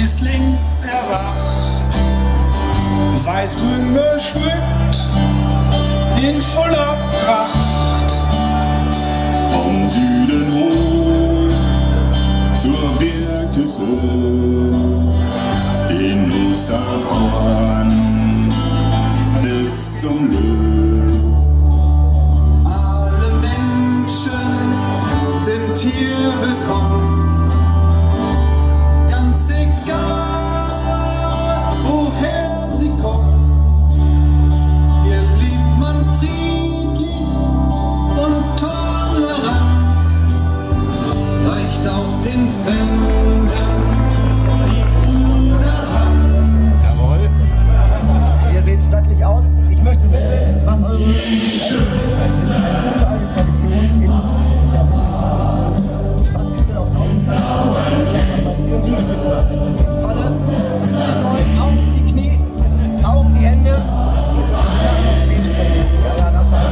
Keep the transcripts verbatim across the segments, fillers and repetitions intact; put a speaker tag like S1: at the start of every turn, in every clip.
S1: ist längst erwacht, weiß-grün geschmückt, in voller Pracht. Vom Süden hoch zur Birkeshöhe, in Osterborn bis zum Löw. Alle Menschen sind hier willkommen, ganz egal woher sie kommen. Hier lebt man friedlich und tolerant, reicht auch den Fremden die Bruderhand.
S2: Jawohl. Ihr seht stattlich aus. Ich möchte wissen, was eure gute alte Tradition in der Bundesliga auf tausend in diesem Falle auf die Knie, auf die Hände. Ja, ja, das war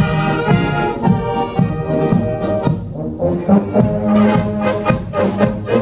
S1: Thank you.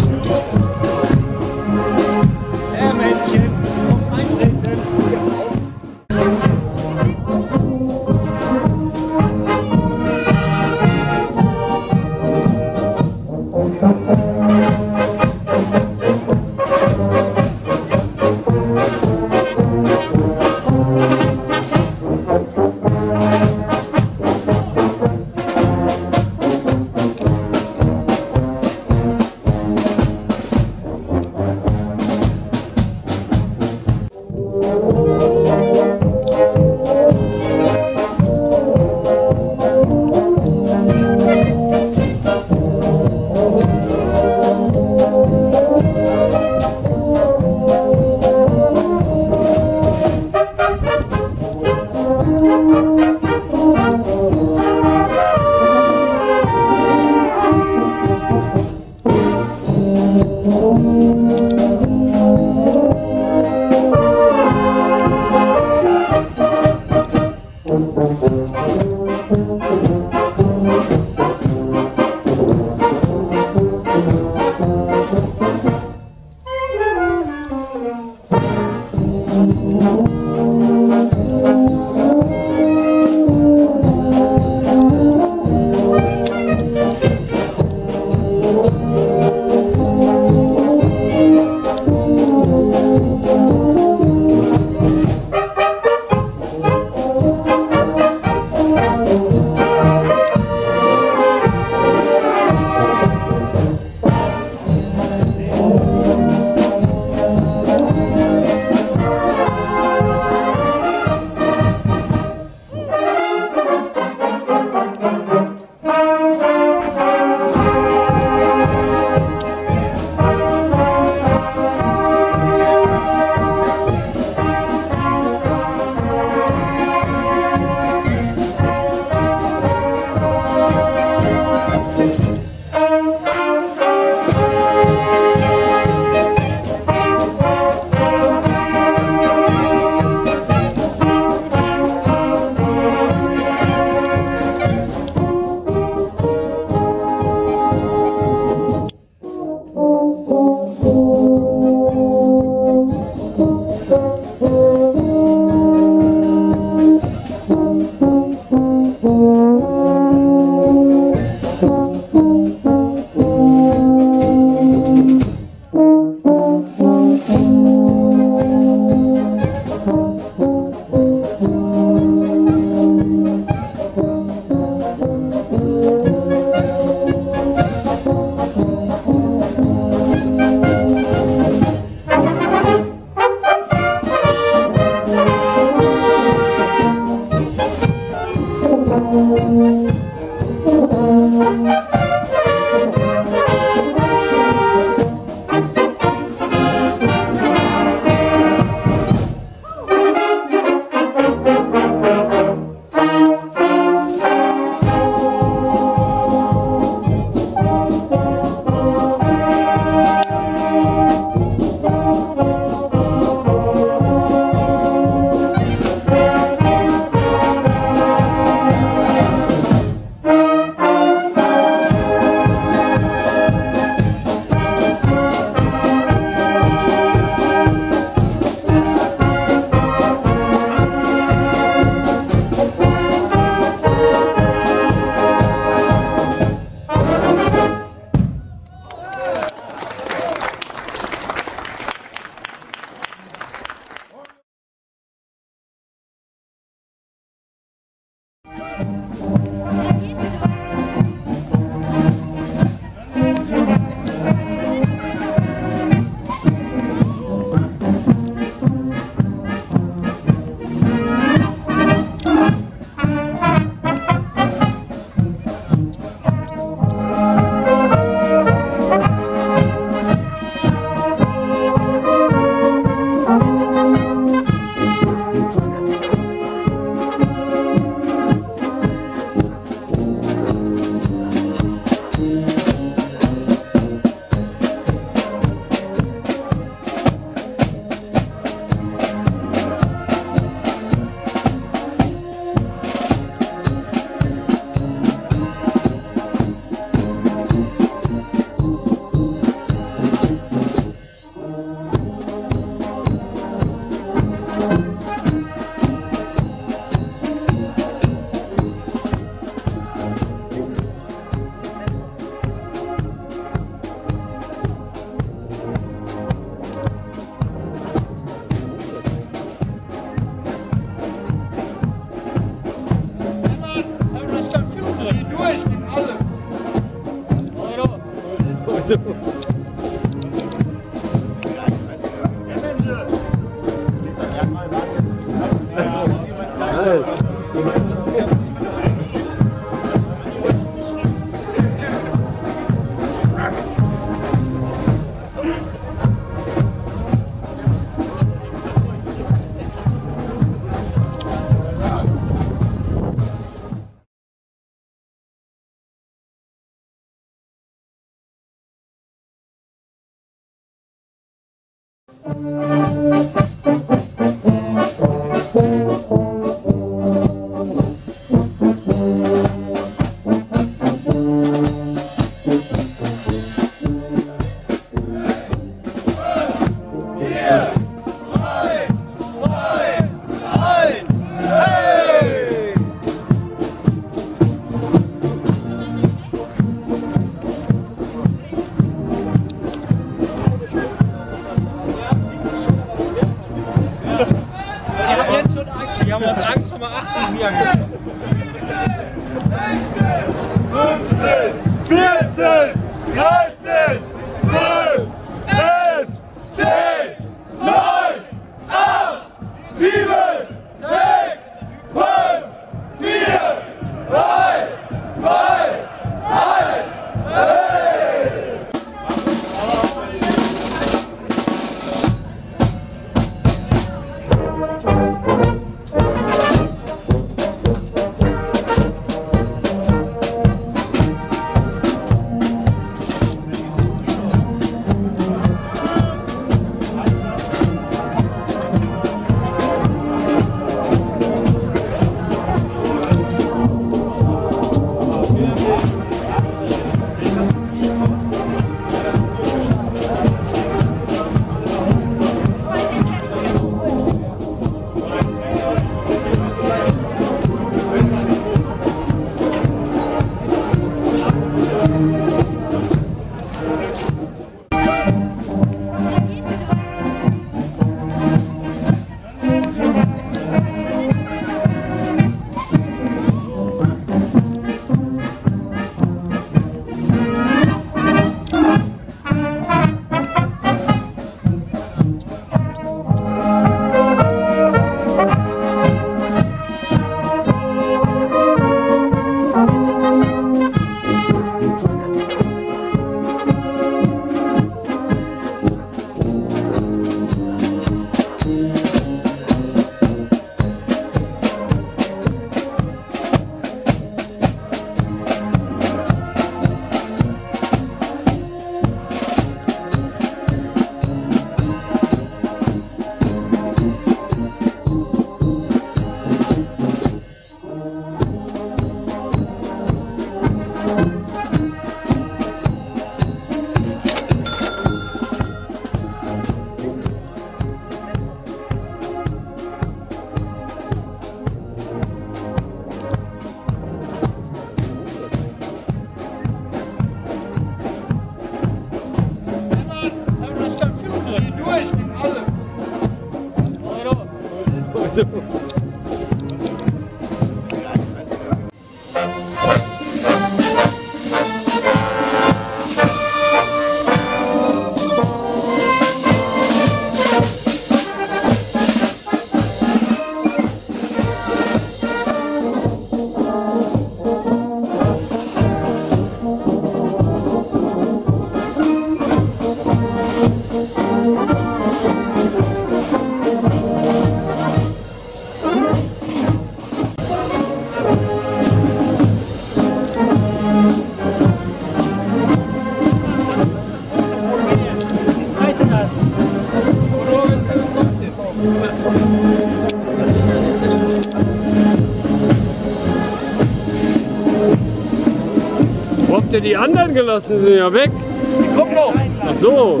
S3: habt ihr die anderen gelassen? Die sind ja weg.
S2: Die kommen noch.
S3: Ach so.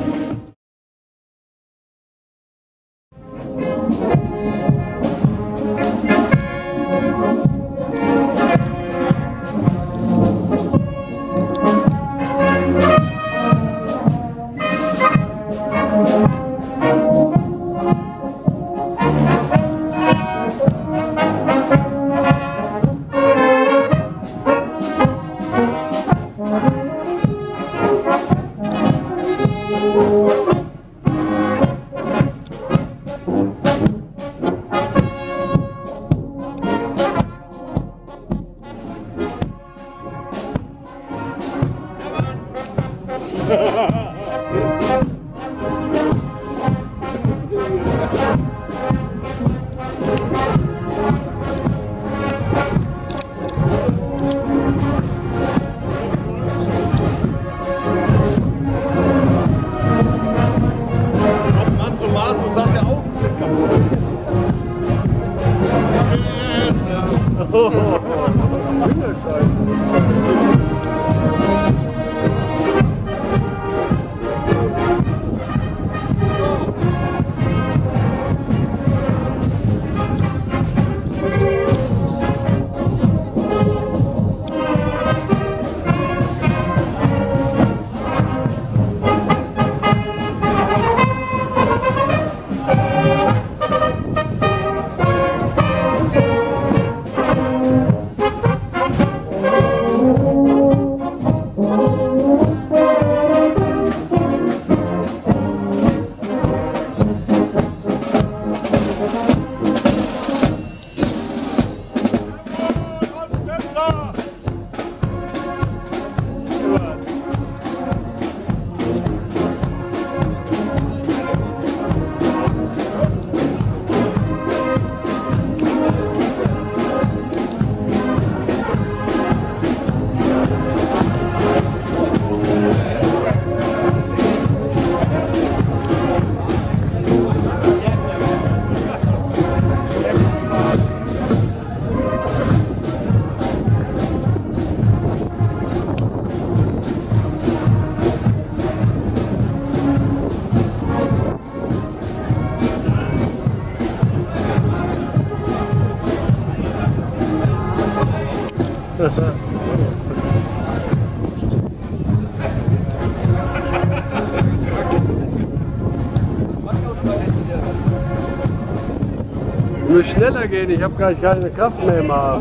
S3: Ich muss schneller gehen, ich habe gar keine Kraft mehr im Arm.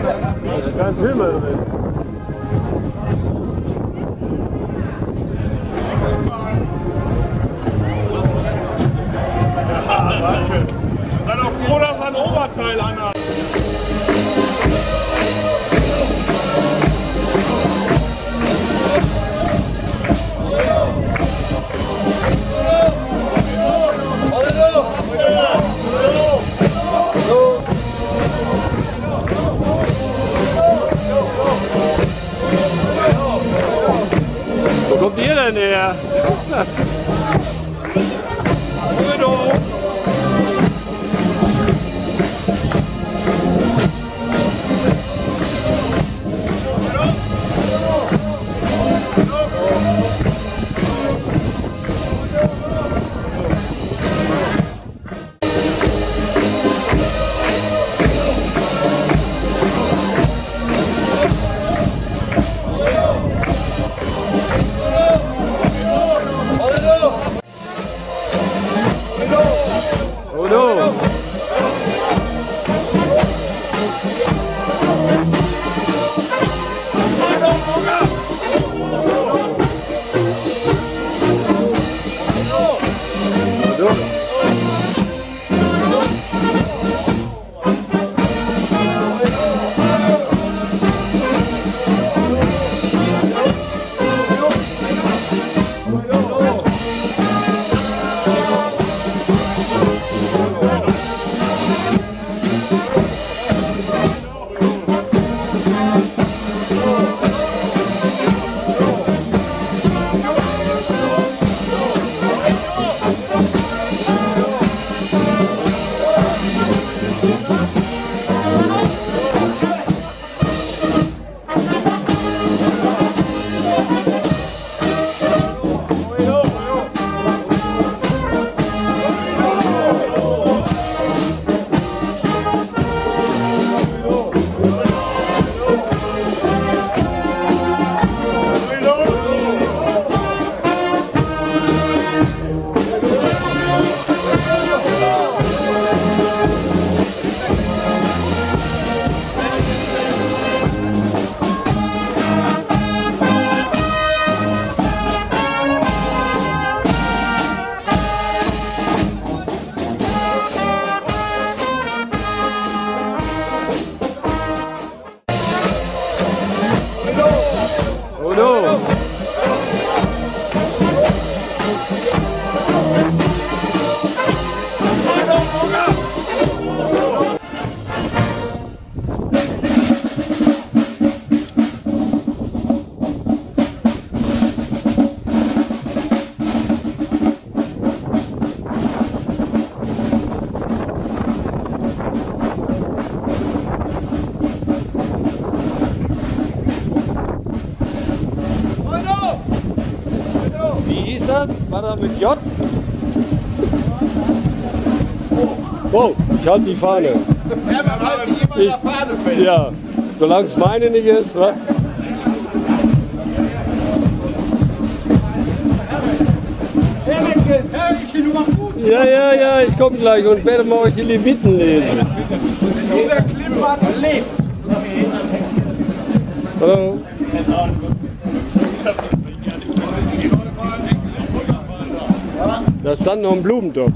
S3: Da ist kein Film mehr drin.
S4: Seid auch froh, dass er ein Oberteil anhat.
S3: Wo kommt ihr denn her? Udo! War da mit J? Oh, ich halte die Fahne.
S4: Ja, man halt nicht immer
S3: Ich,
S4: der Fahne fällt.
S3: ja, solange es meine nicht ist. Was? Ja, ja, ja, ich komme gleich und werde mal euch die Leviten lesen.
S4: Jeder Klippert lebt.
S3: Hallo. Da stand noch ein Blumentopf.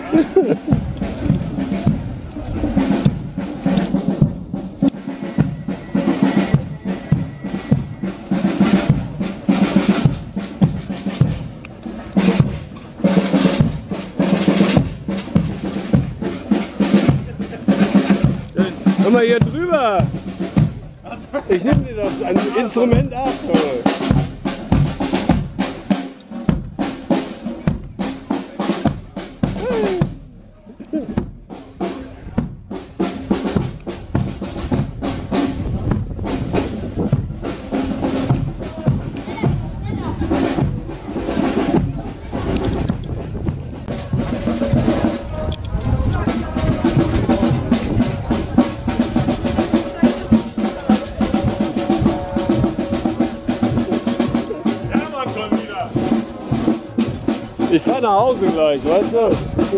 S3: Hör mal hier drüber. Ich nehme dir das ein Instrument ab. Ich fahre nach Hause gleich, weißt du?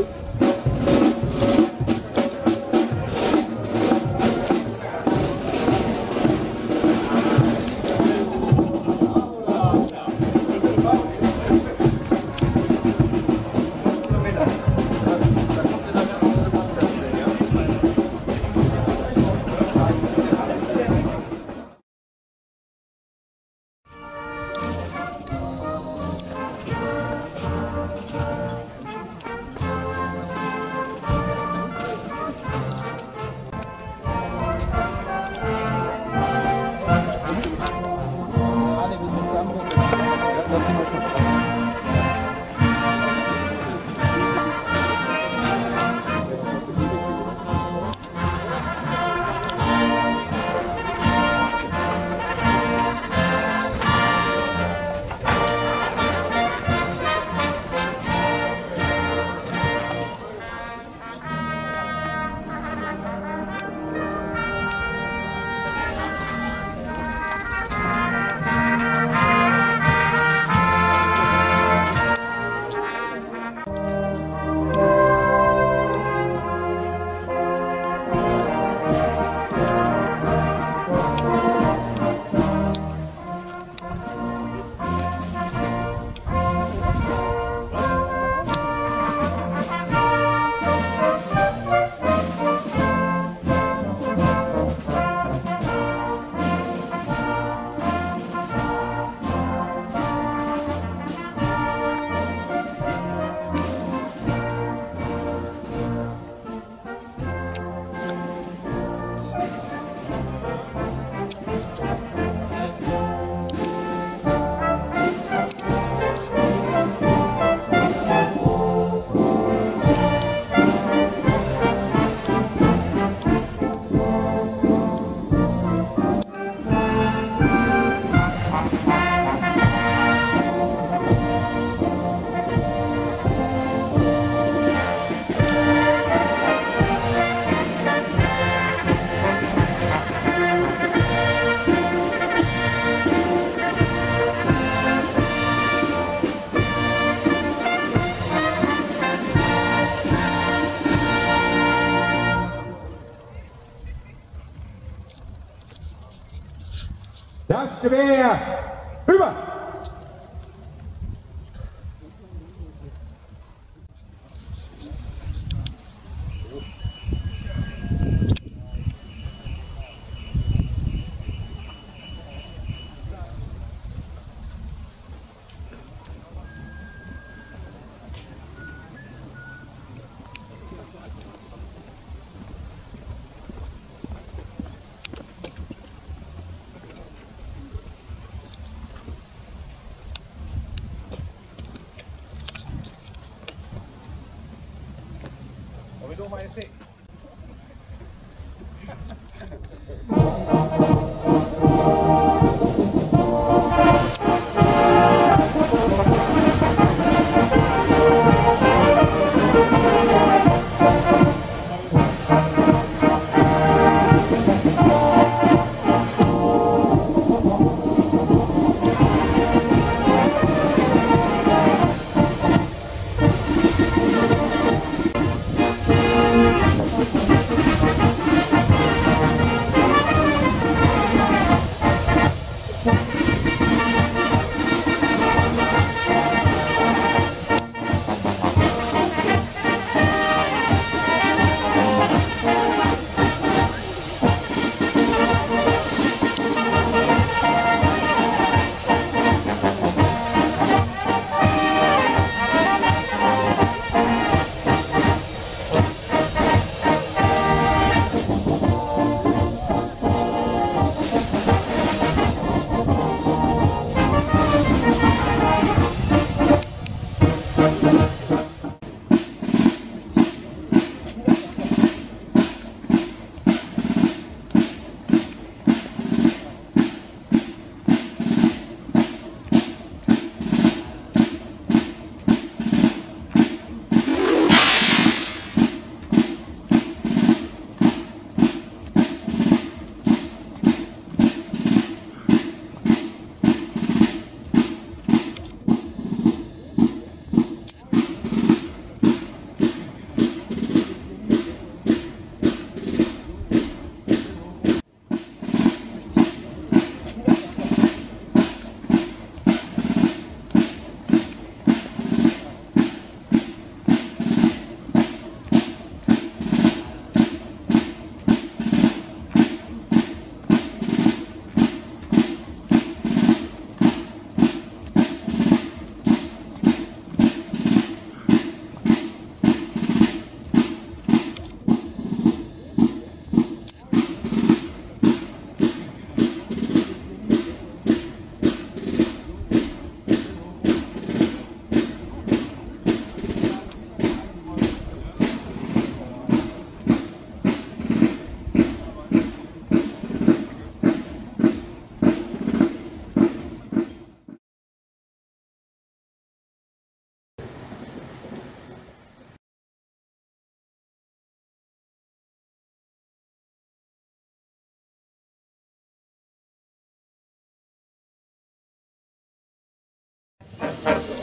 S5: Das Gewehr über!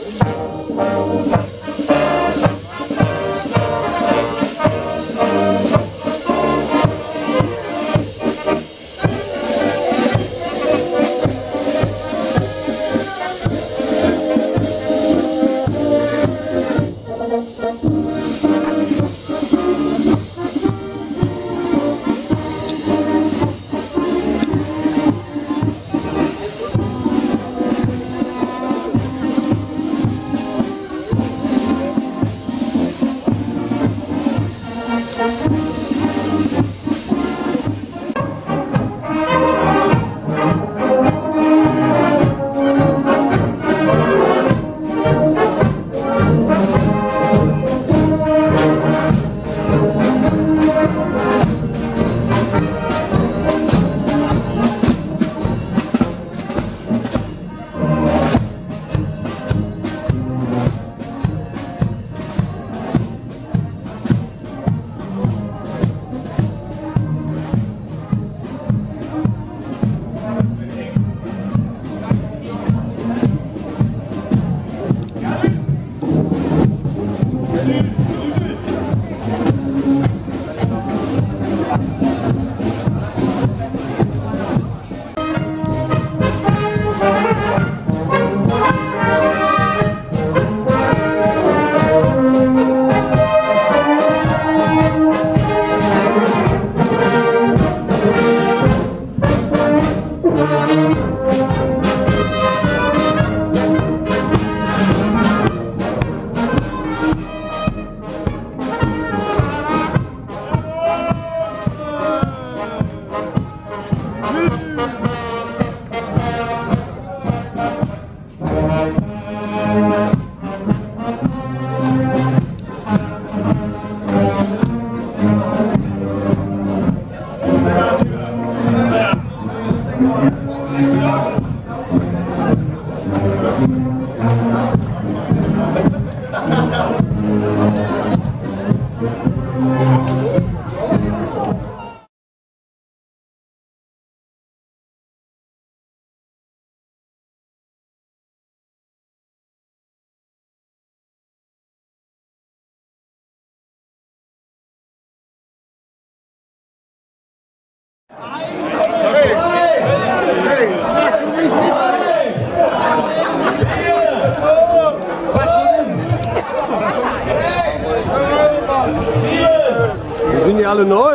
S3: Sind die alle neu?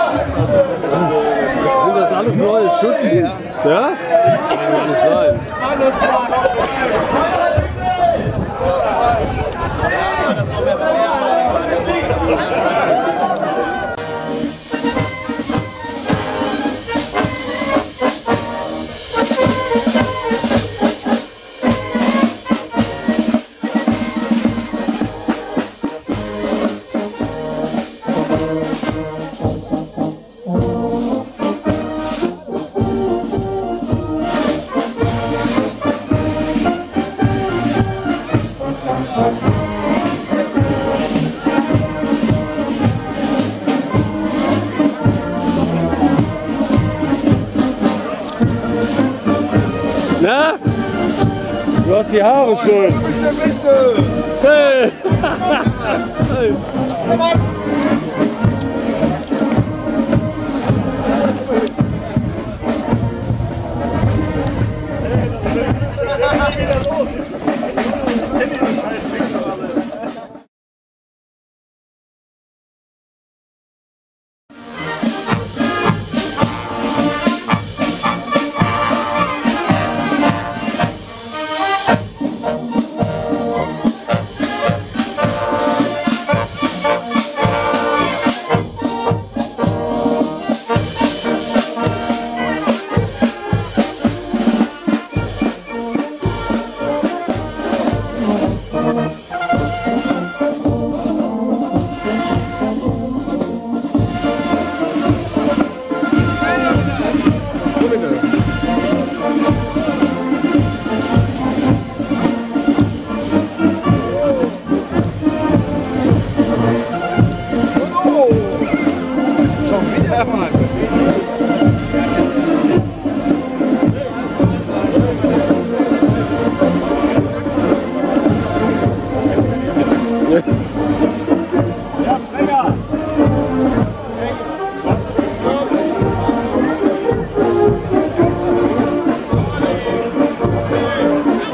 S3: Sind das alles neue Schützen? Ja? Kann nicht sein. Na? Du hast die Haare schön. Hey! Hey.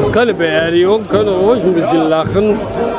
S3: ist keine Beerdigung, können ruhig ein bisschen lachen.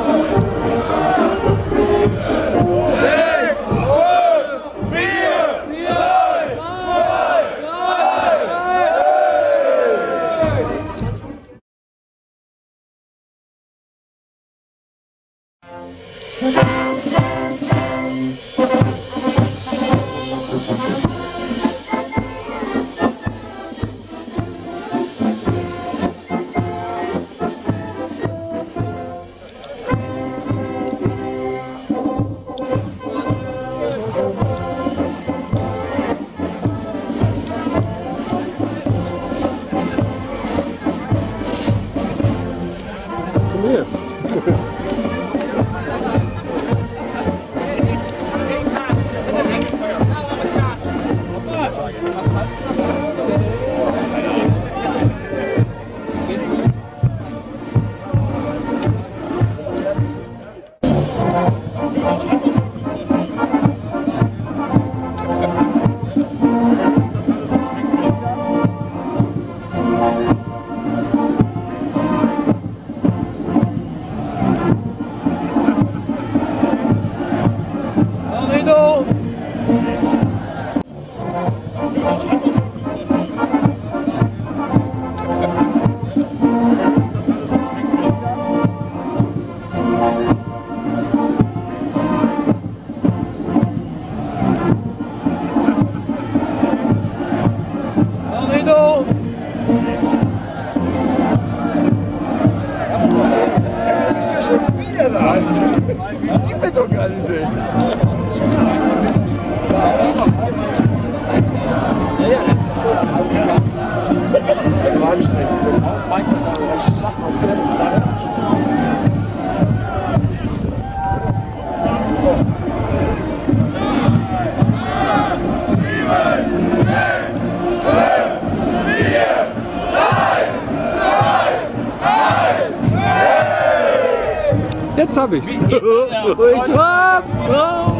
S2: Gib mir doch gar nicht.
S3: Jetzt hab ich's. Ich hab's drauf.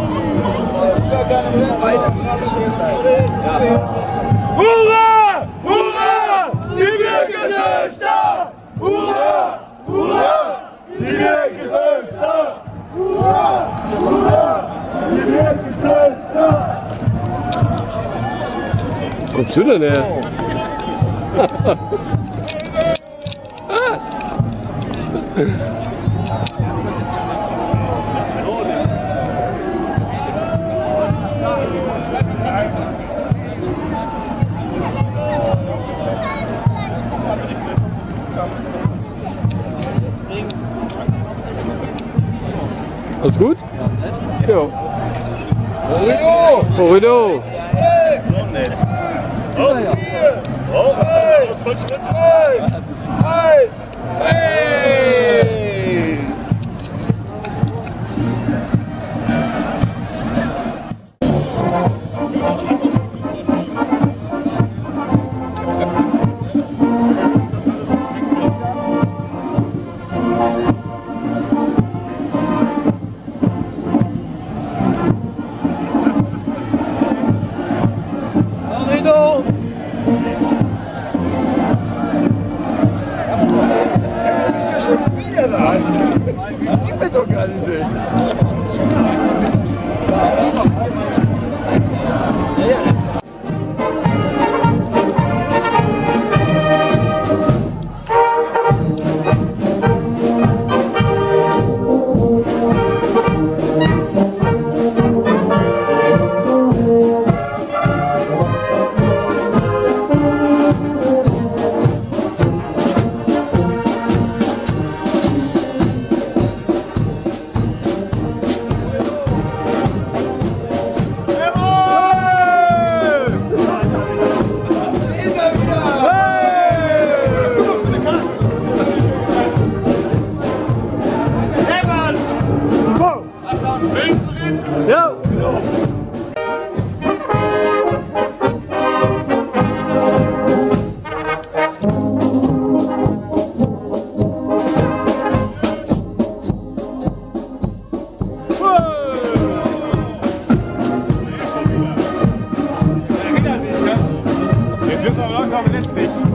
S1: Hurra! Hurra! Die Birke ist da! Hurra! Hurra! Die Birke ist da! Hurra! Hurra! Die Birke ist da!
S3: Wo kommst du denn her? Alles gut? Ja. Horrido! Horrido!
S4: So nett. Oh, hier! Oh, hey! Von Schritt rein! Hey! Hey!
S2: Gib mir doch gar nicht.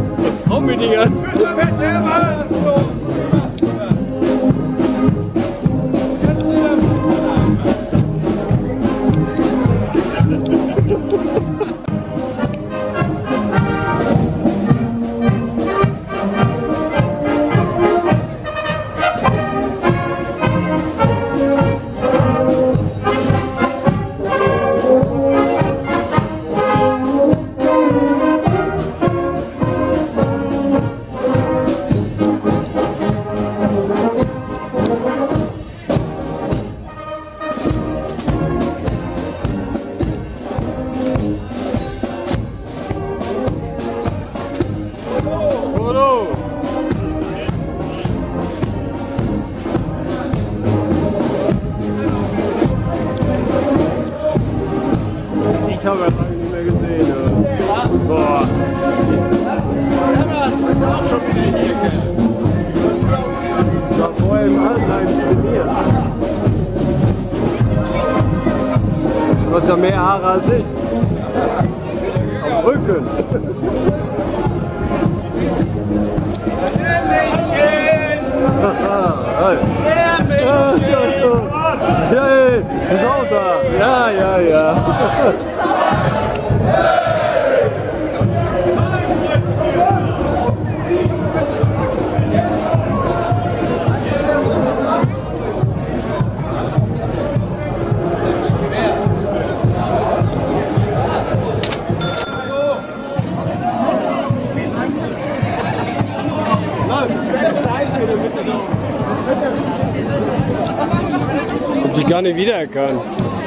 S3: Raumütiger. Ich habe das lange nicht mehr gesehen. Ja. Boah.
S4: Das ist auch schon wieder hier, Kerl.
S3: Ich war vorher im Altenheim trainiert. Du hast ja mehr Haare als ich. Am Rücken.
S4: Der Mädchen!
S3: Hey.
S4: Der Mädchen!
S3: Ja, hey, ist auch da. Ja, ja, ja. Hab dich gar nicht wiedererkannt.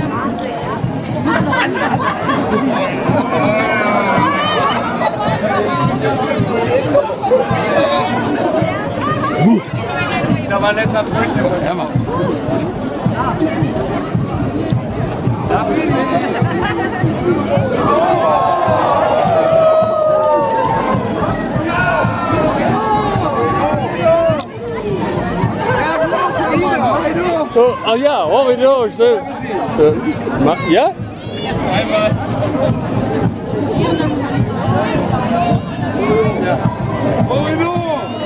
S4: Da war Vanessa Brüche. Hör mal.
S3: Oh, ach ja, Horridor, stimmt. Äh, ja?
S4: Einmal. Ja. Horridor!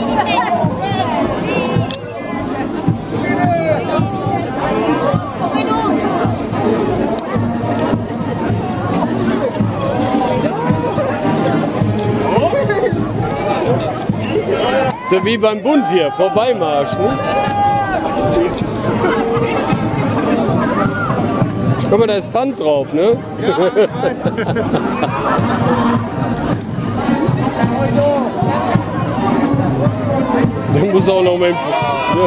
S3: So wie beim Bund hier, Vorbeimarsch. Ne? Guck mal, da ist Pfand drauf, ne?
S4: Ja, ich weiß.
S3: Der muss auch noch mal im Pfand. Ne?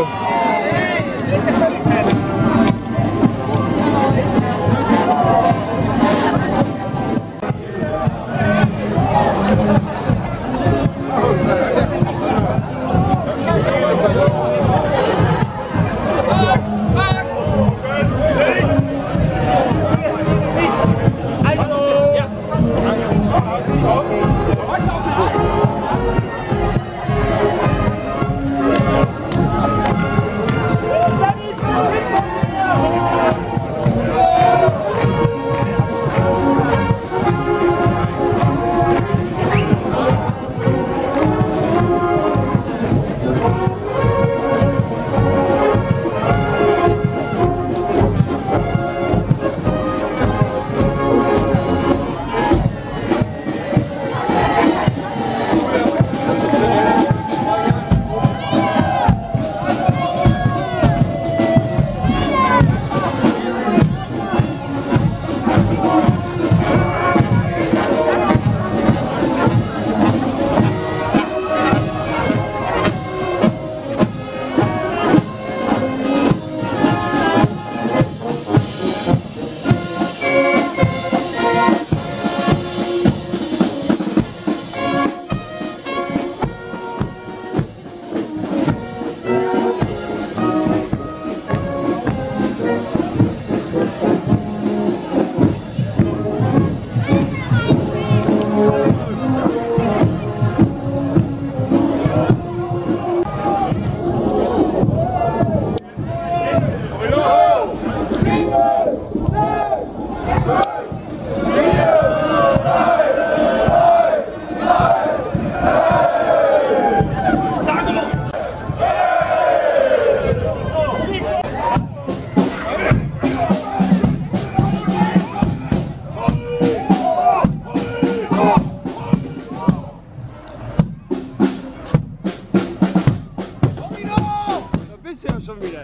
S3: schon wieder.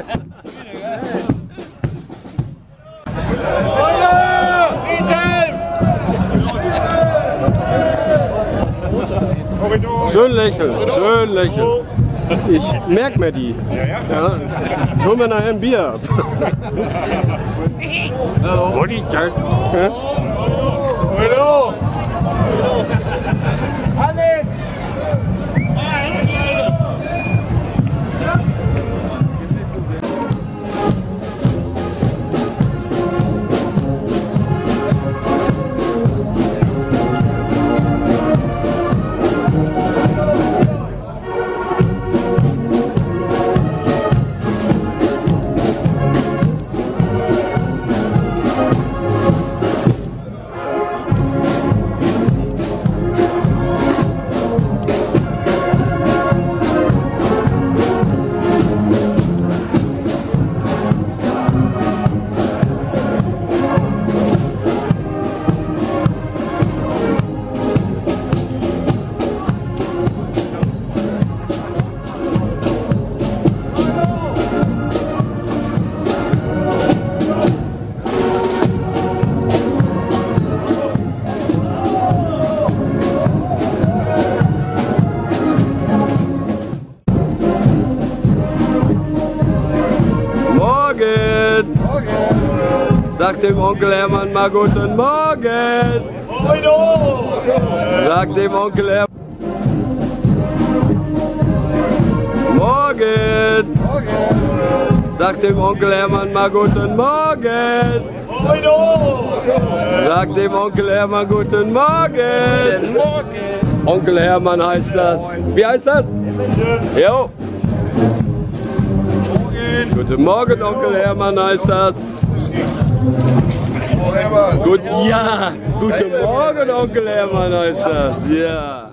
S3: Schön lächeln, schön lächeln. Ich merke mir die. Ja. Ich hol mir nachher ein Bier ab. Hallo. Ja?
S1: Hallo. Alex!
S3: Sag dem Onkel Hermann mal guten Morgen. Sag dem Onkel Hermann. Morgen. Sag dem Onkel Hermann mal guten Morgen. Sag dem Onkel Hermann guten Morgen. Onkel Hermann heißt das. Wie heißt das? Jo. Guten Morgen, Onkel Hermann heißt das. Gut, ja, guten Morgen, Onkel Hermann heißt das, ja.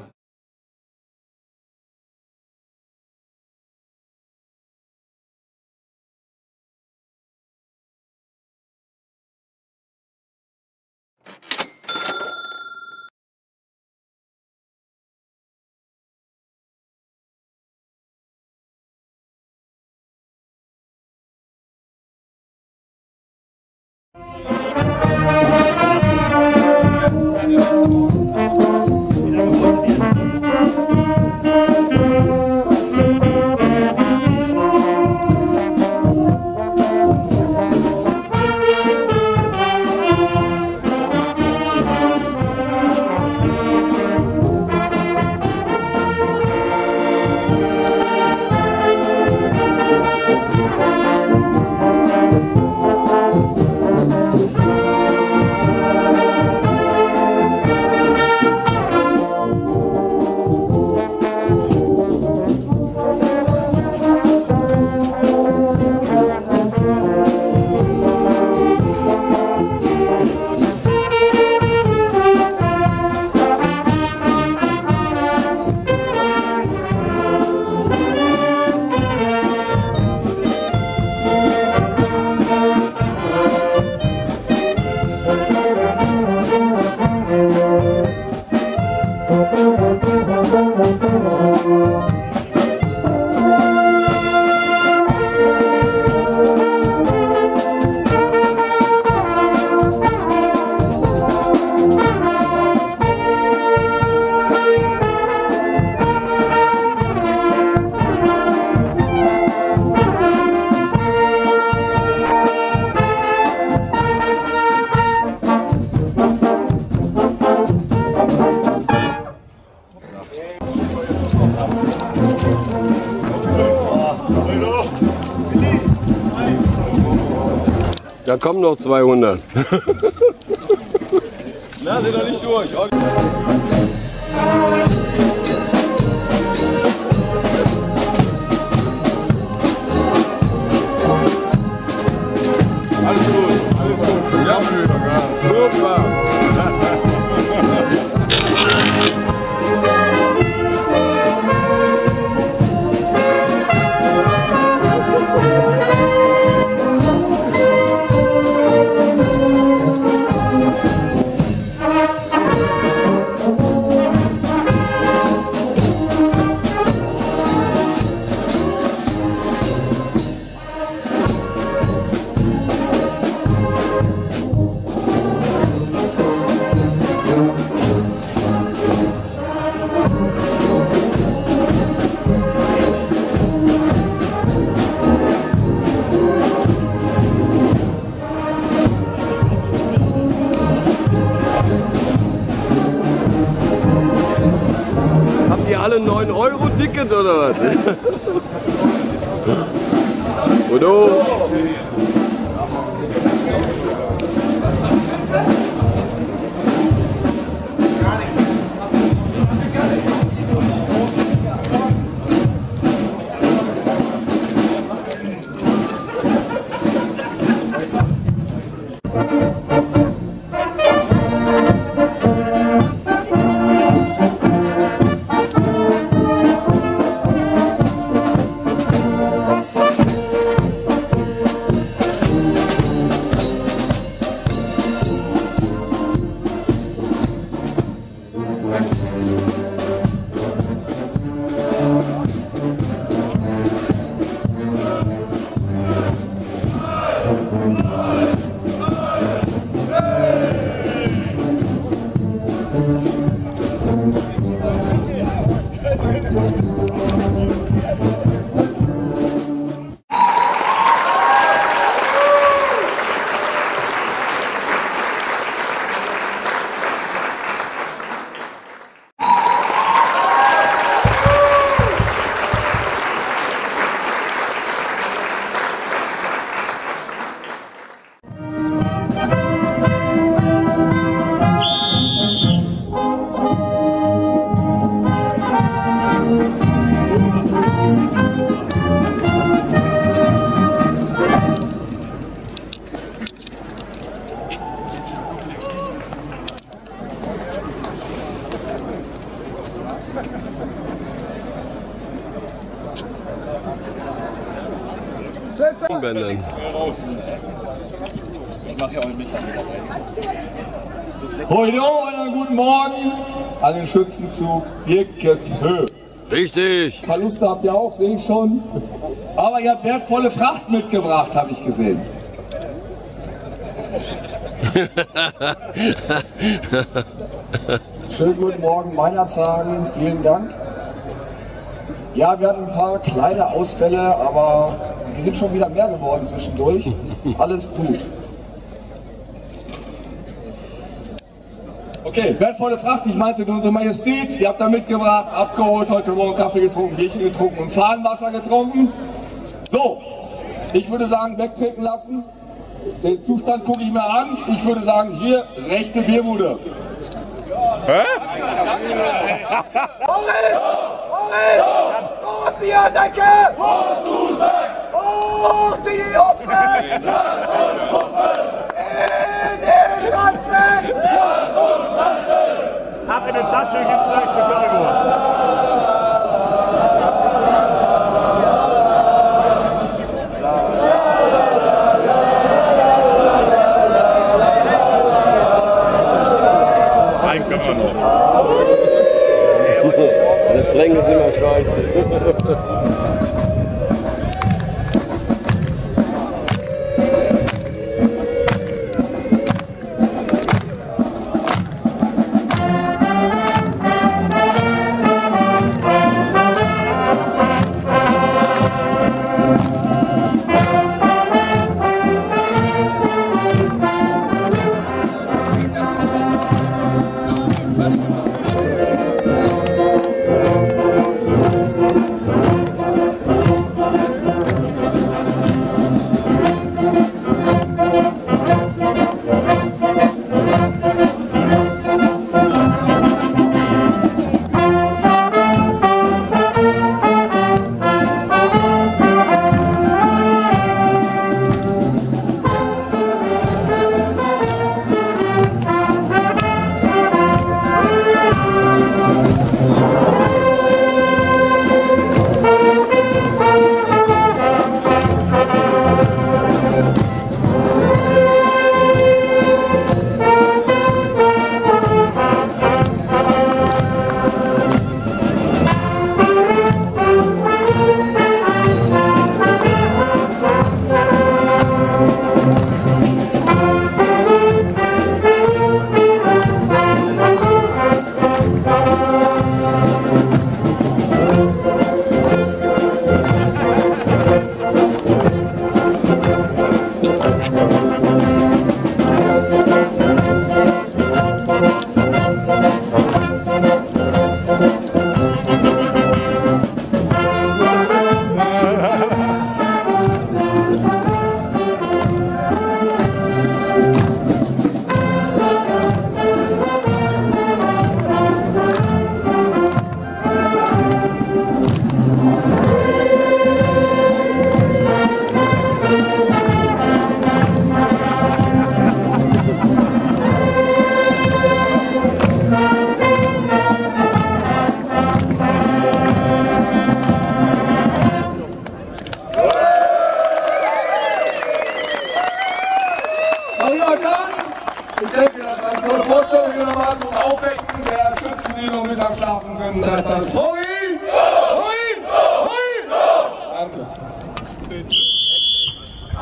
S3: Da kommen noch zweihundert.
S1: Na, sind doch nicht durch.
S4: Alles gut, alles gut. Ja,
S3: Super. die alle neun Euro Ticket oder was? Udo. Bändern.
S4: Ich mache ja auch mit. Heute einen guten Morgen an den Schützenzug Birkeshöhe.
S3: Richtig.
S4: Verluste habt ihr auch, sehe ich schon. Aber ihr habt wertvolle Fracht mitgebracht, habe ich gesehen. Schönen guten Morgen meinerseits, vielen Dank. Ja, wir hatten ein paar kleine Ausfälle, aber wir sind schon wieder mehr geworden zwischendurch. Alles gut. Okay, wertvolle Fracht, ich meinte unsere Majestät, ihr habt da mitgebracht, abgeholt, heute Morgen Kaffee getrunken, Bierchen getrunken und Fahnenwasser getrunken. So, ich würde sagen, wegtreten lassen. Den Zustand gucke ich mir an. Ich würde sagen, hier, rechte Bierbude.
S1: Hä?
S2: Prost, die Säcke! Prost, du Sack! Prost, die Open! Lass uns pumpen! In den Ranzen! Lass uns tanzen!
S1: Ab in der Tasche, gibt gleich eine Currywurst. Ein können wir noch.
S3: Alle Flänge sind immer scheiße.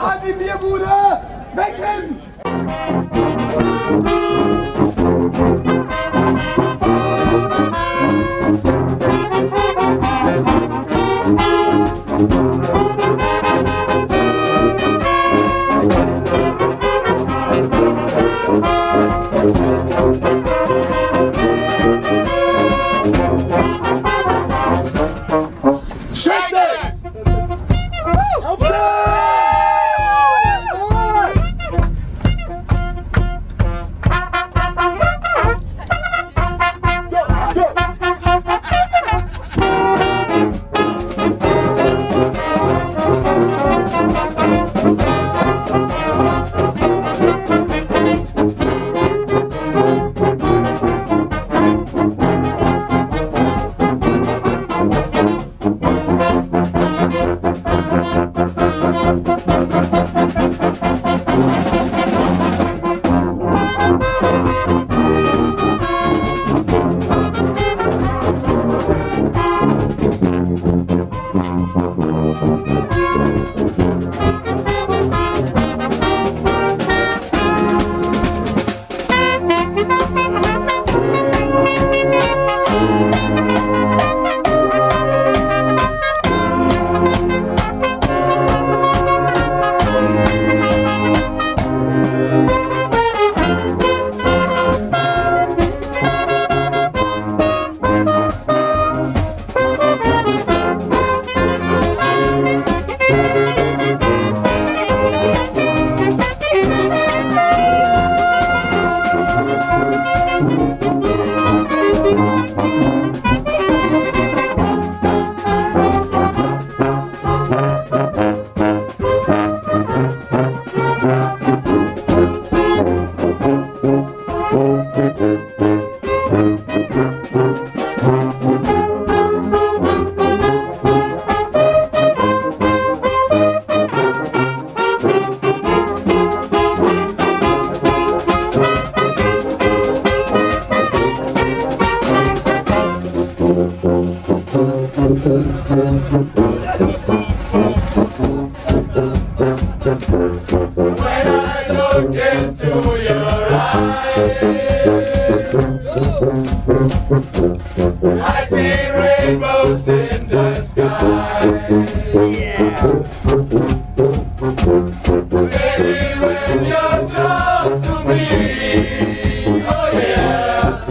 S2: an die Bierbude! Wegrennen! I see rainbows in the sky. Baby, when you're close to me, oh yeah,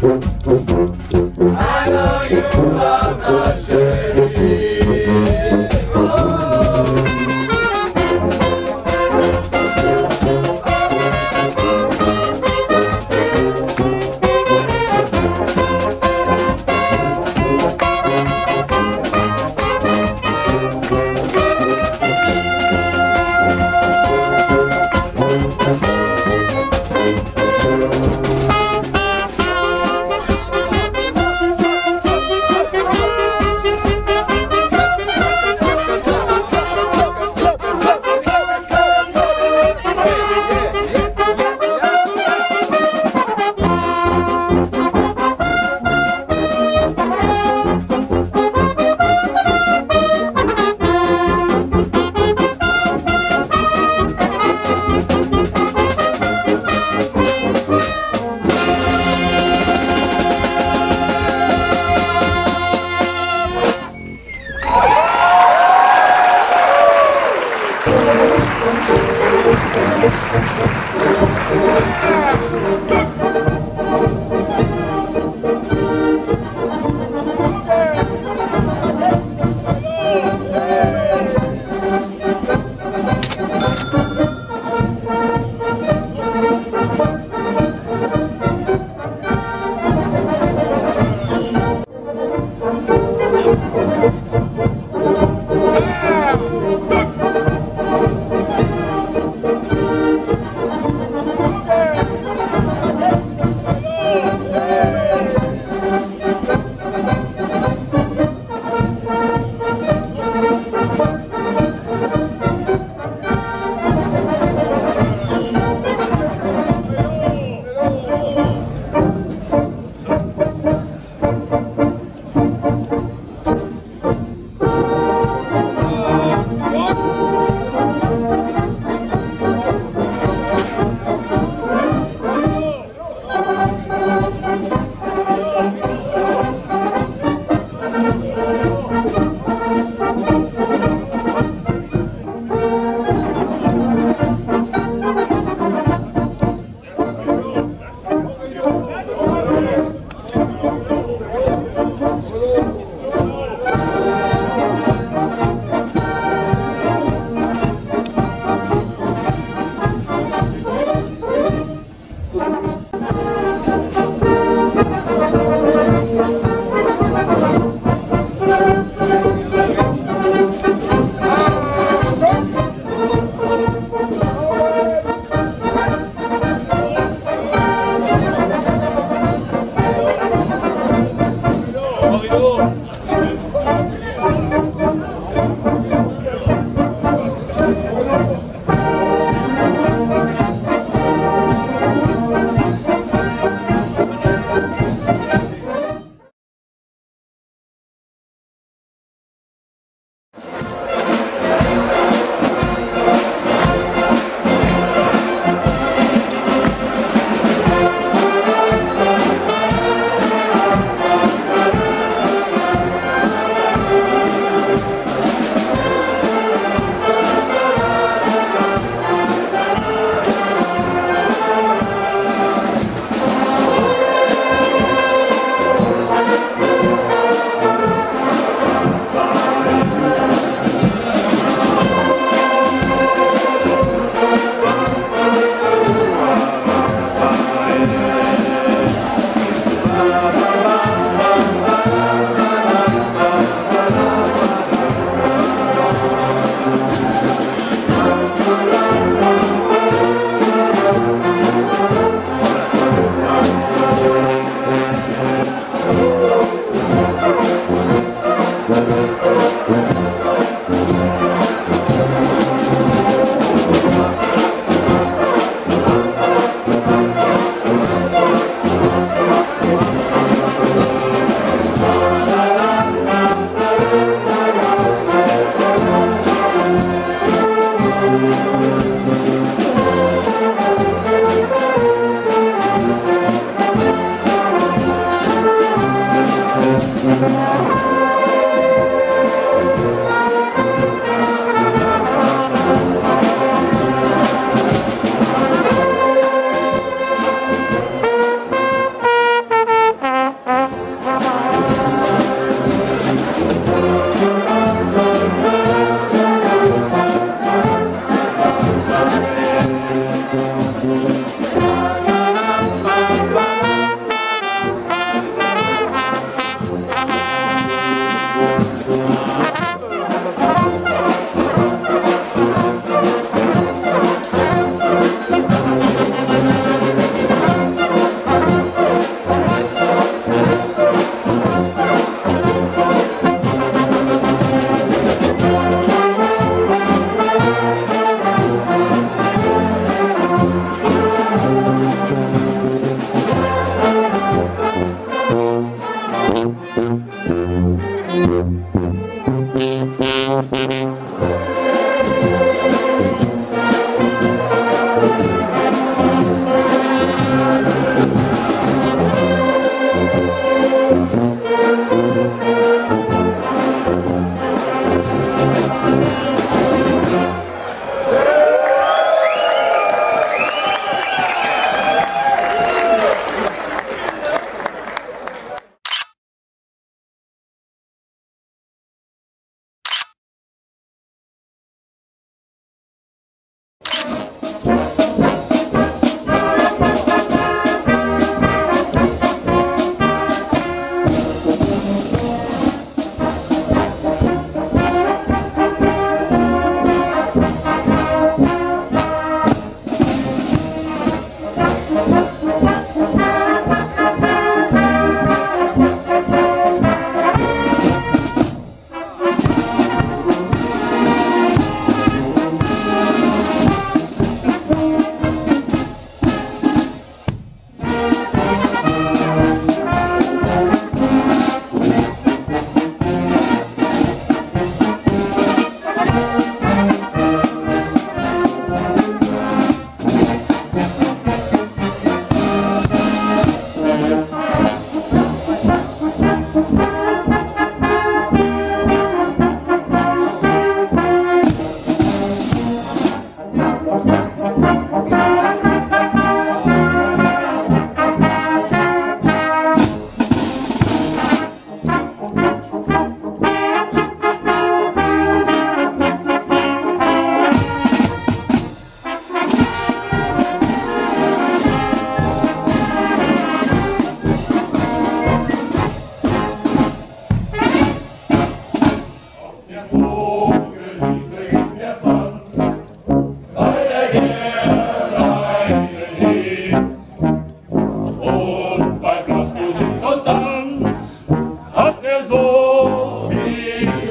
S2: I know you love the shade. Oh.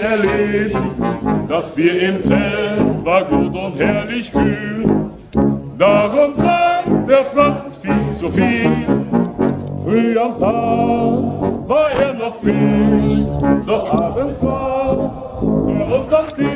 S1: erlebt. Das Bier im Zelt war gut und herrlich kühl. Darum trank der Franz viel zu viel. Früh am Tag war er noch frisch, doch abends war er unterm Tisch.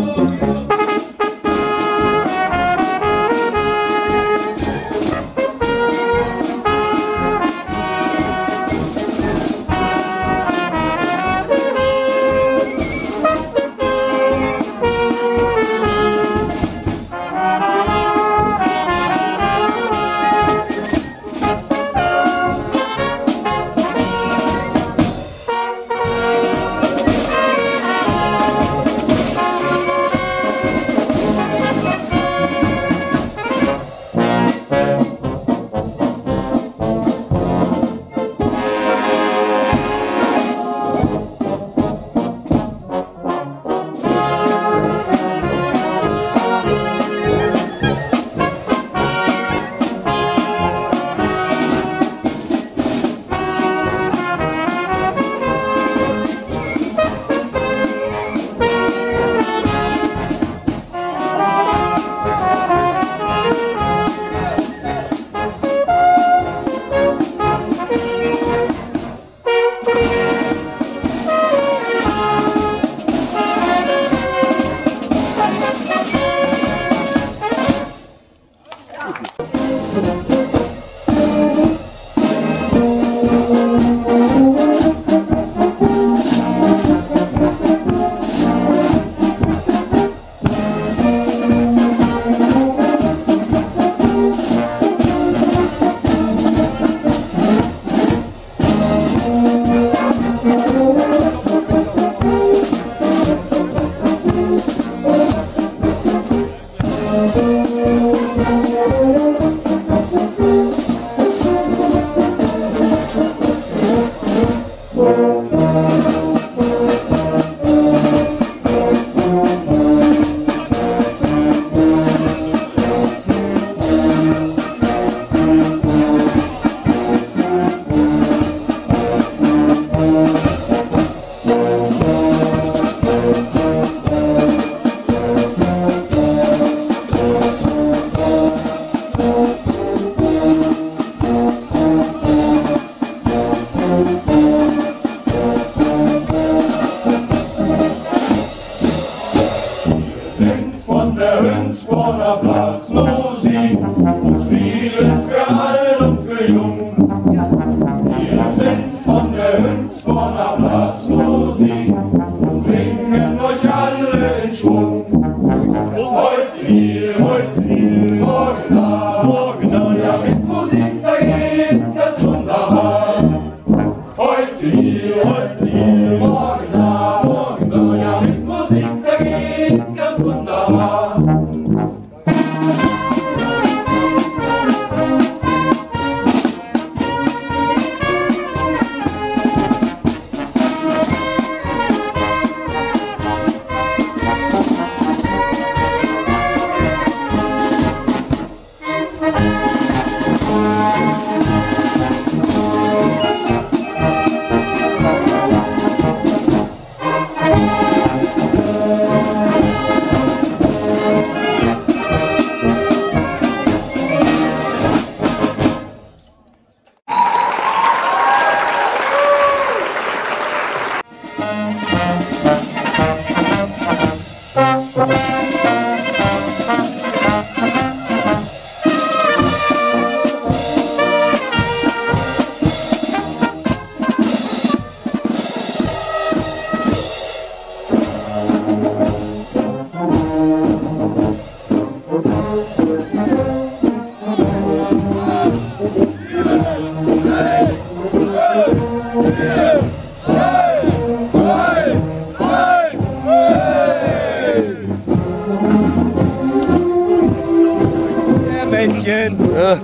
S3: Ja.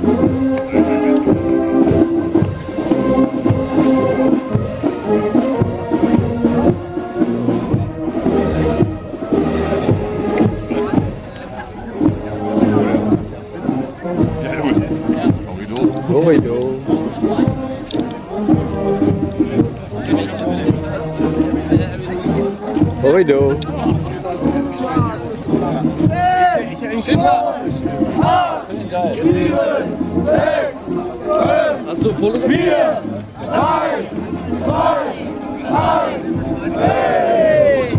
S3: Corridor. Hoi du.
S2: Hast du Foto? vier, drei, zwei, eins, hey!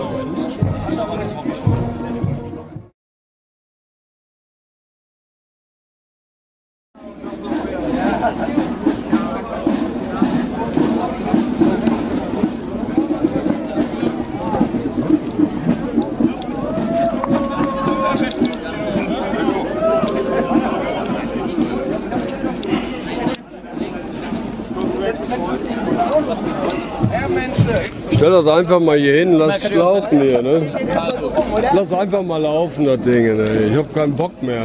S3: Stell das einfach mal hier hin, lass es laufen hier, ne? Lass einfach mal laufen, das Ding, ne? Ich hab keinen Bock mehr.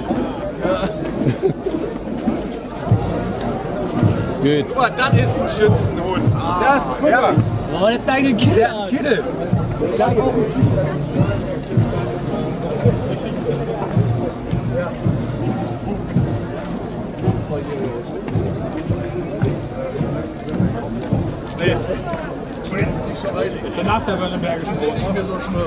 S3: Geht.
S6: Guck mal, das ist ein Schützenhund. Das, guck mal.
S2: Oh, das ist deine Kinder.
S6: Kittel. Nee. Danach der Wellenbergische Sohn. Nicht mehr so schnell.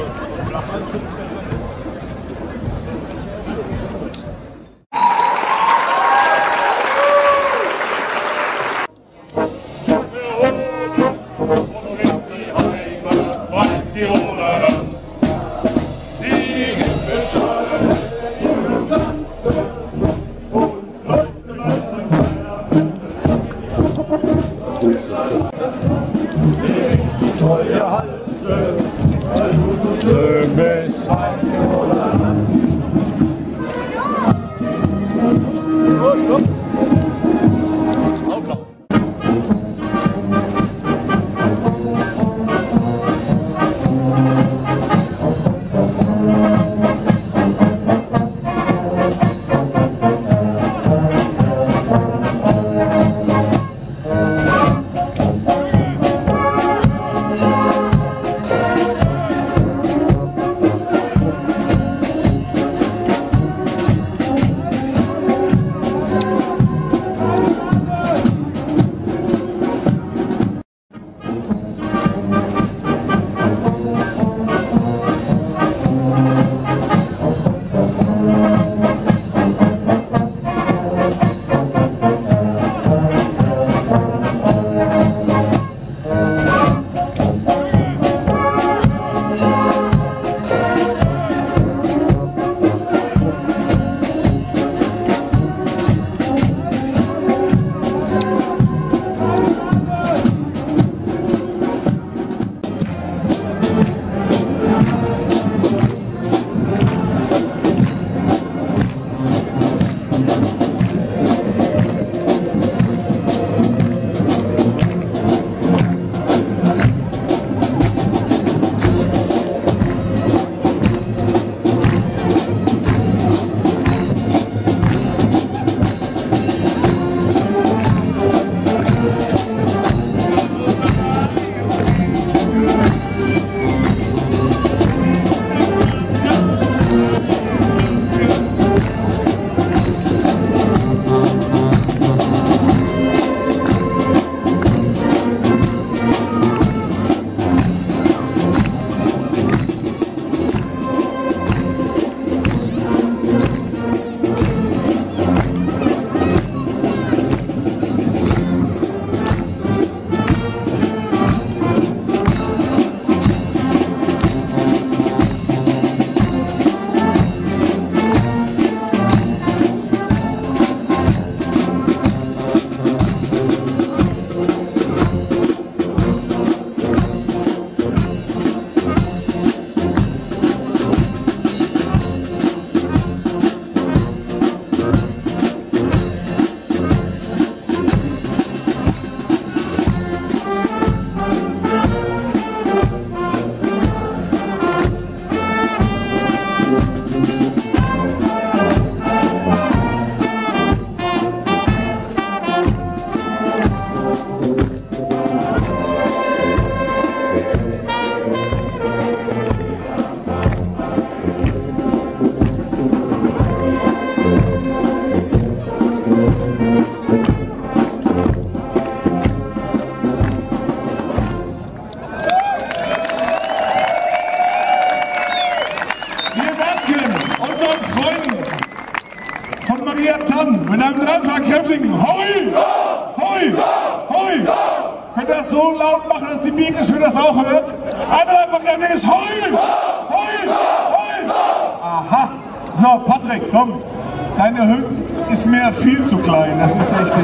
S6: zusammen mit einem dreifachen kräftigen Hoi! Hoi! Hoi! Könnt ihr das so laut machen, dass die Biergeschwür das auch hört? Ein dreifachen kräftiges Hoi! Hoi! Hoi! Aha! So, Patrick, komm! Deine Hütte ist mir viel zu klein, das ist richtig.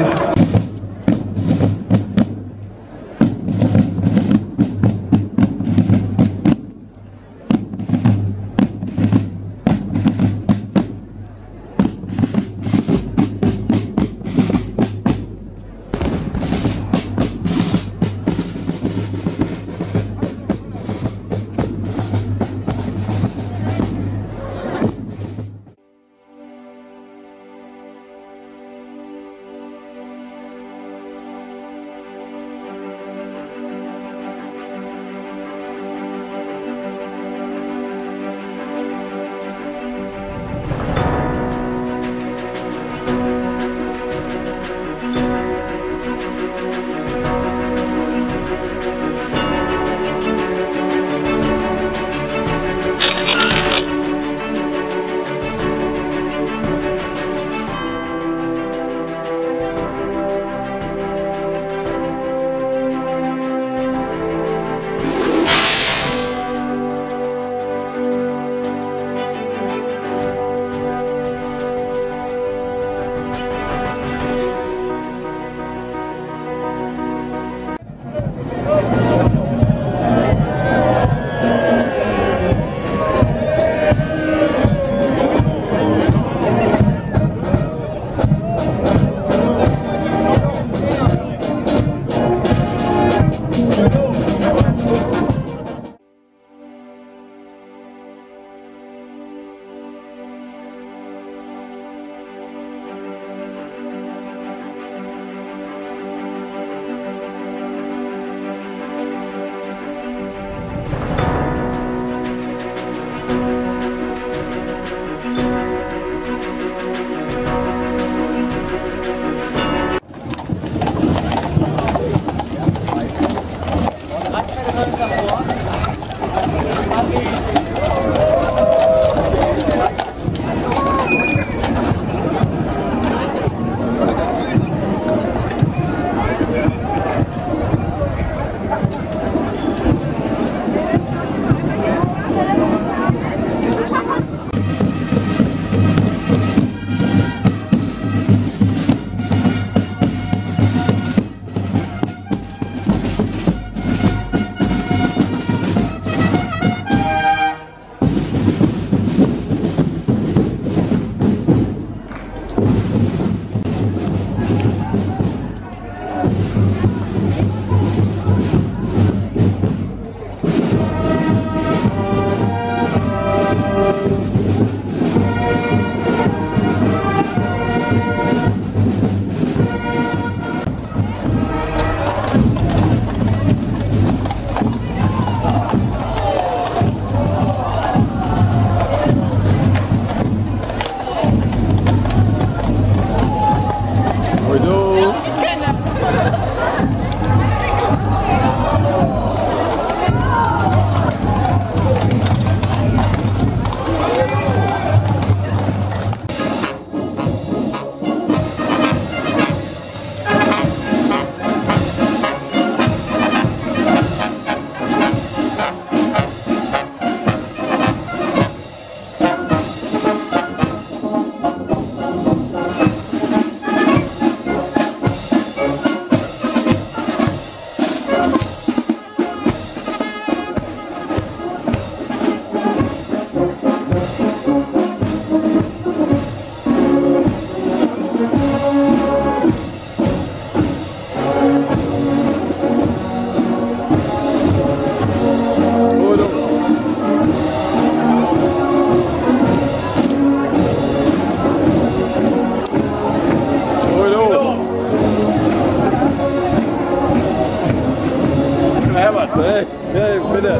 S3: Hey, hey, bitte.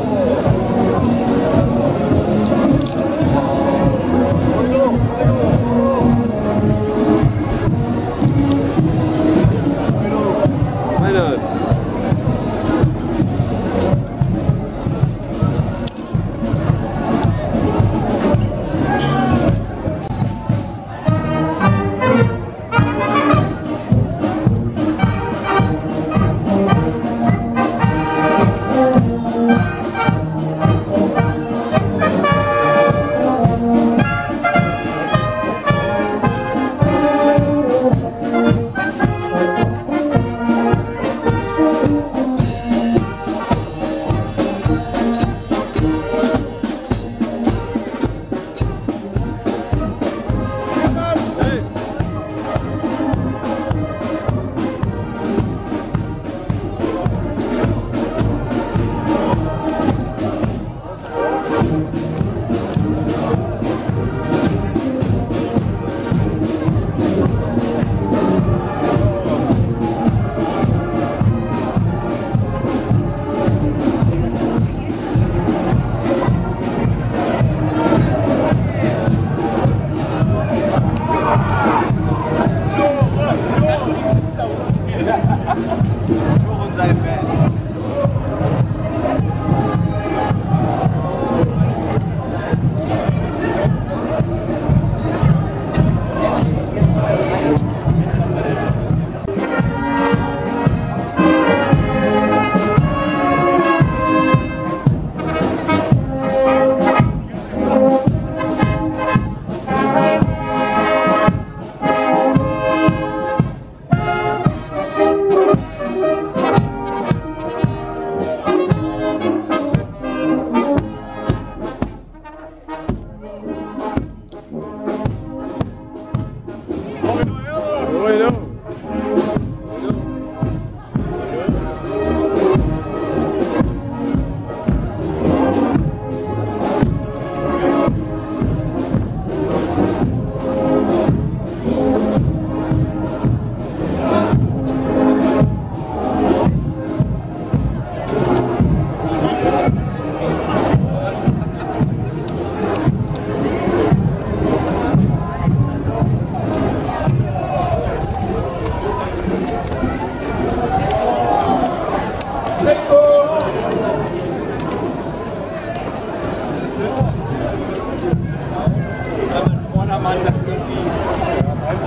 S3: Meine.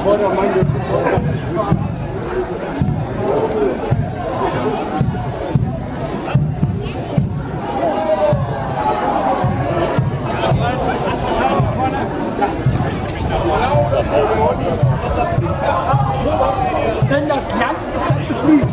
S2: Denn das Land ist dann beschließt.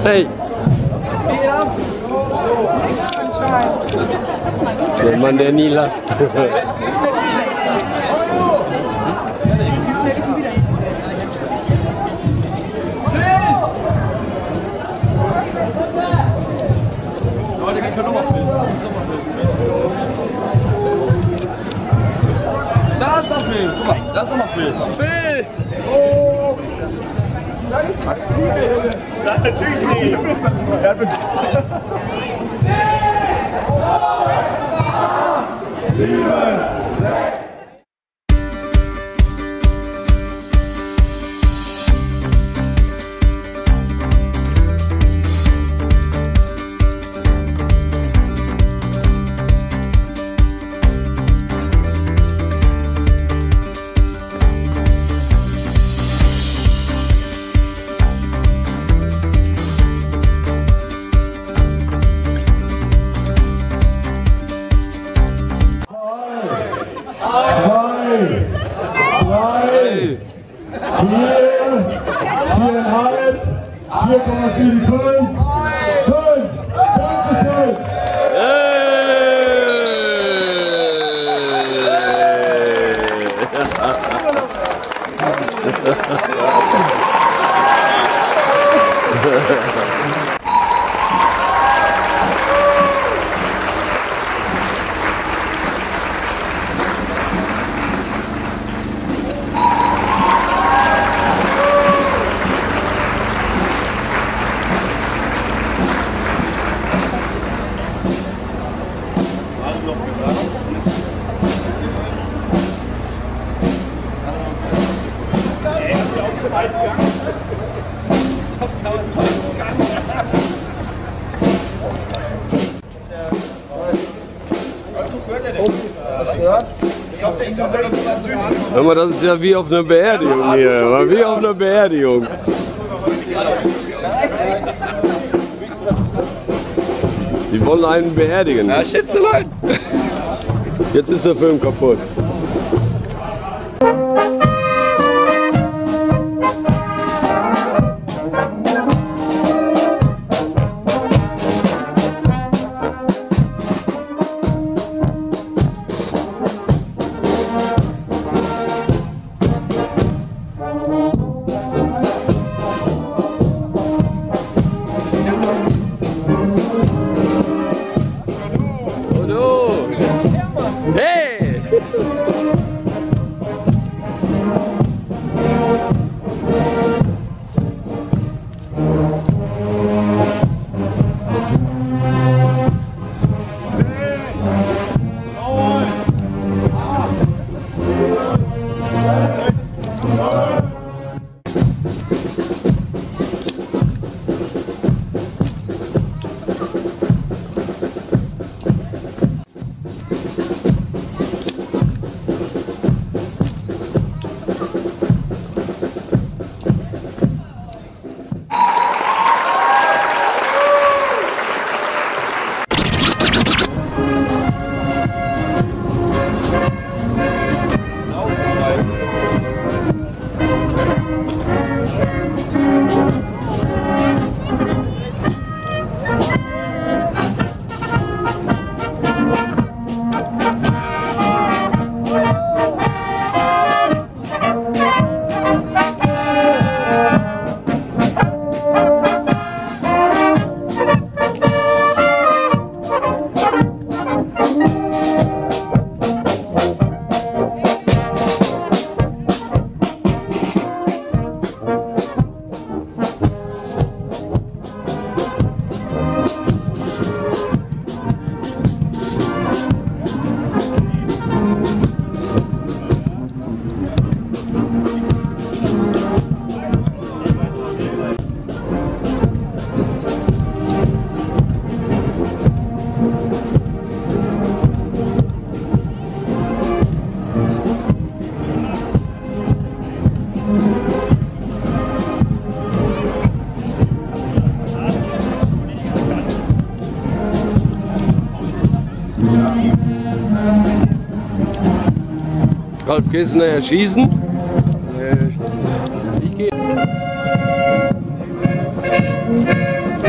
S3: Hey! Der Mann, der nie lacht.
S2: Da ist noch Phil. Guck mal, da ist noch mal Phil. Phil! Oh! Ja, natürlich nicht. Ja, bitte.
S6: vier Komma sieben fünf. fünf. Dankeschön.
S3: Hör mal, das ist ja wie auf einer Beerdigung hier, wie auf einer Beerdigung. Die wollen einen beerdigen.
S2: Ja, Schätzelein.
S3: Jetzt ist der Film kaputt. Ralf, gehst du nachher schießen?
S7: Nee, ich
S3: Ich gehe.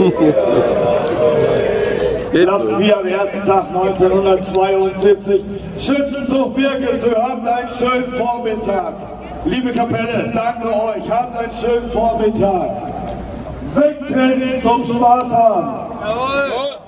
S7: Klappt wie am ersten Tag neunzehnhundertzweiundsiebzig. Schützenzug Birkeshöhe, habt einen schönen Vormittag. Liebe Kapelle, danke euch, habt einen schönen Vormittag. Wegtreten zum Spaß haben.
S2: Jawohl.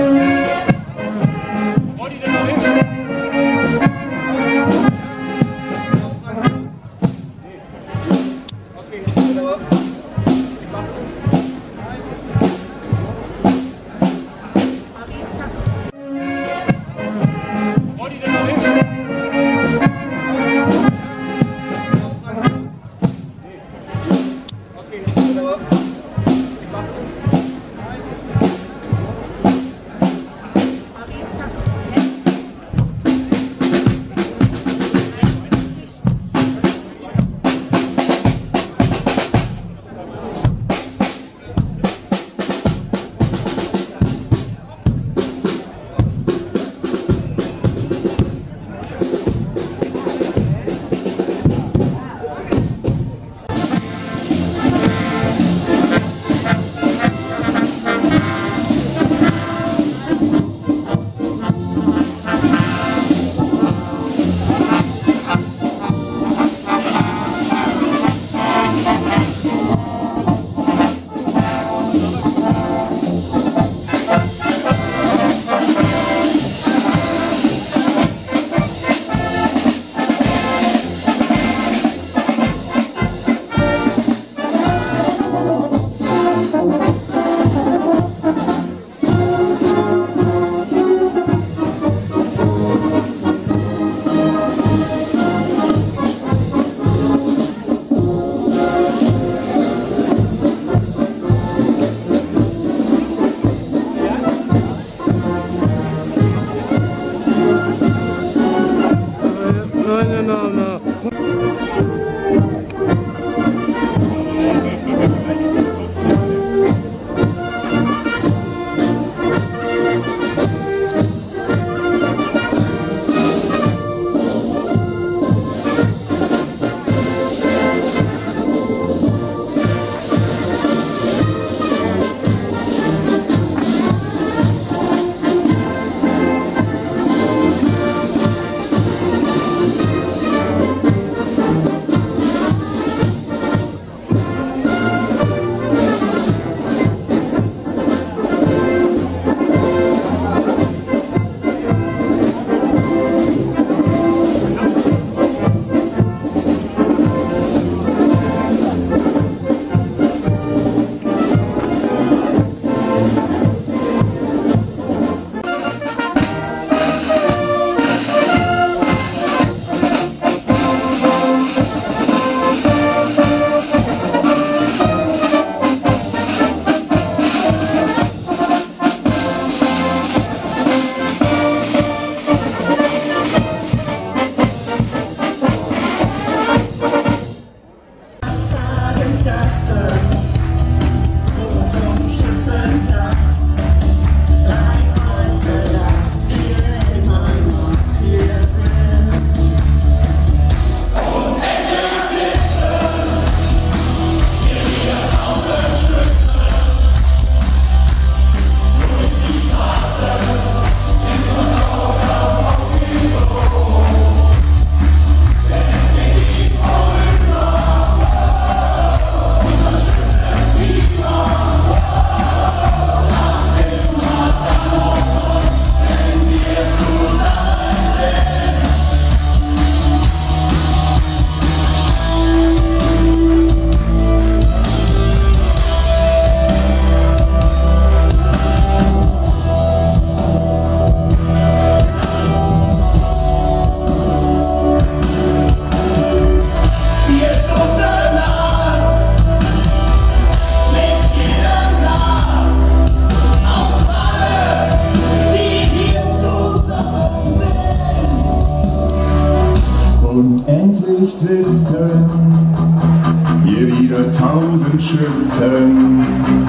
S8: tausend Schützen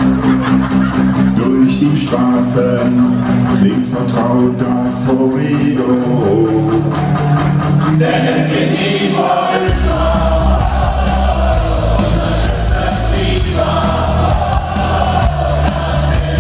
S8: durch die Straßen, klingt vertraut das Horrido, denn es geht nie vorüber. Unser Schützenfieber, das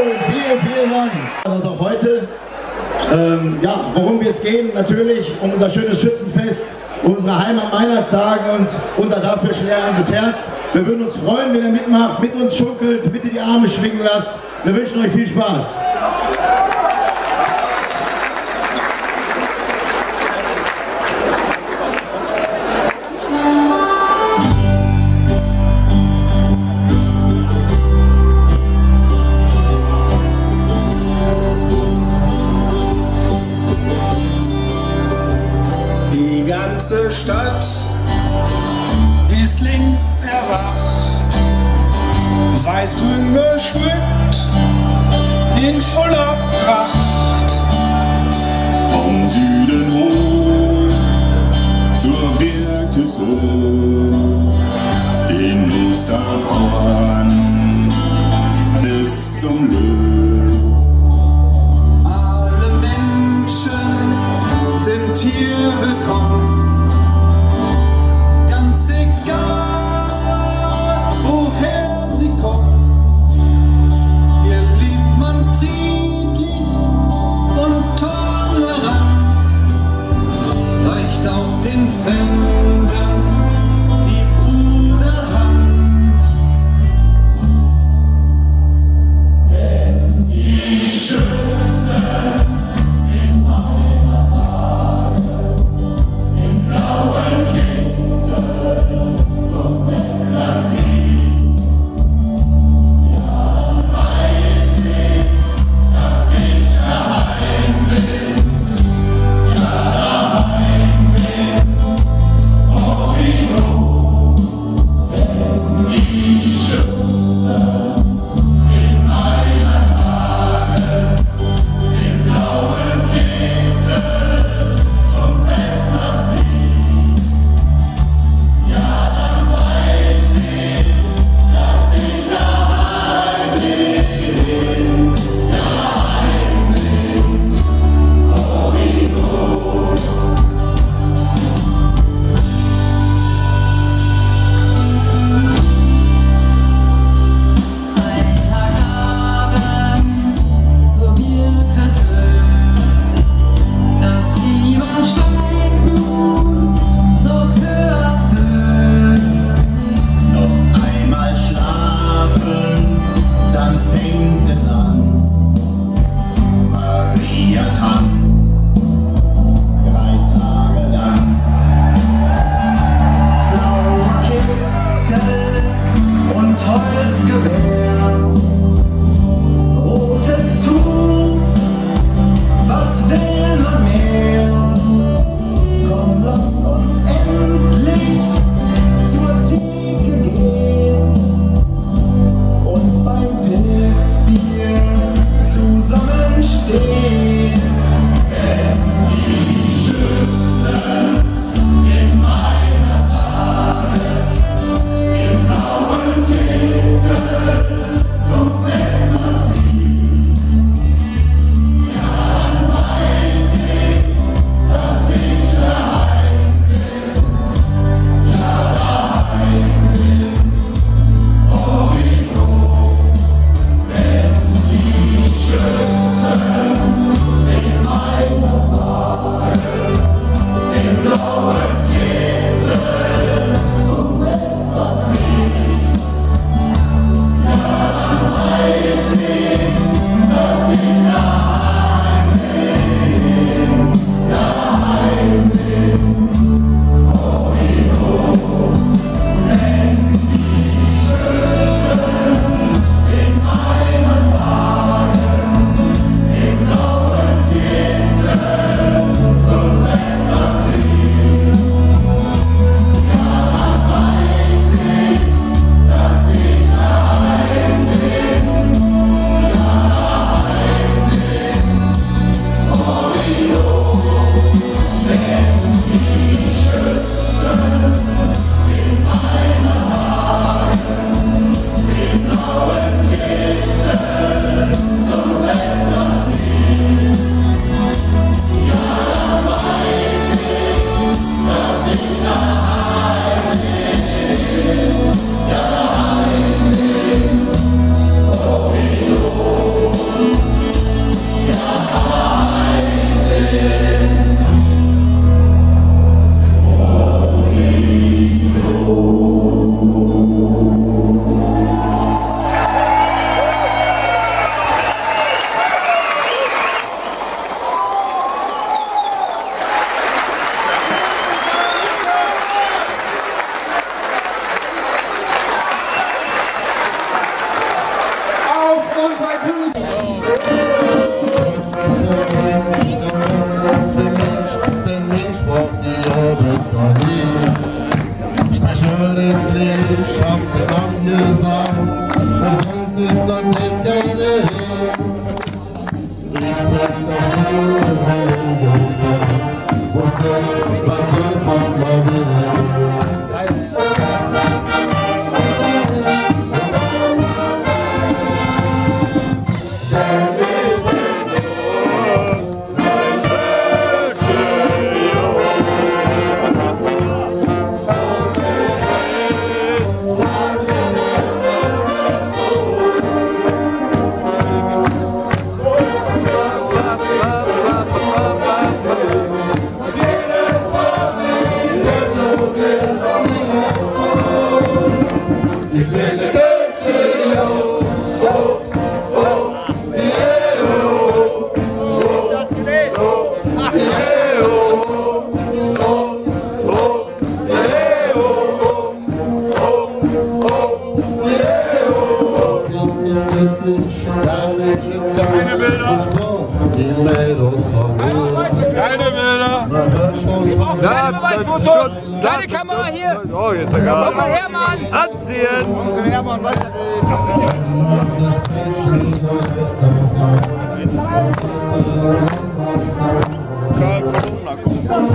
S9: vielen, vielen Dank. Also auch heute, ähm, ja, worum wir jetzt gehen, natürlich um unser schönes Schützenfest, unsere Heimat Meinertstage und unser dafür schlärrendes Herz. Wir würden uns freuen, wenn ihr mitmacht, mit uns schunkelt, bitte die Arme schwingen lasst. Wir wünschen euch viel Spaß.
S10: Die ganze Stadt ist längst erwacht, weiß-grün geschmückt, in voller Pracht.
S8: Vom Süden hoch zur Birkeshöhe, in Musterborn bis zum Löw.
S10: Alle Menschen sind hier willkommen. Auch den Fremden die Bruderhand. Wenn die Schützen in meiner Sage im blauen Kittel zum Fest das Sieg, ja, dann weiß ich, dass ich daheim bin. Ja, daheim.
S8: Schützen
S3: Keine Bilder!
S11: Keine Beweisfotos! Keine Kamera hier!
S3: Oh, jetzt egal.
S11: Onkel Hermann!
S3: Anziehen!
S11: Onkel Hermann, weitergehen!
S3: Karl Corona, komm.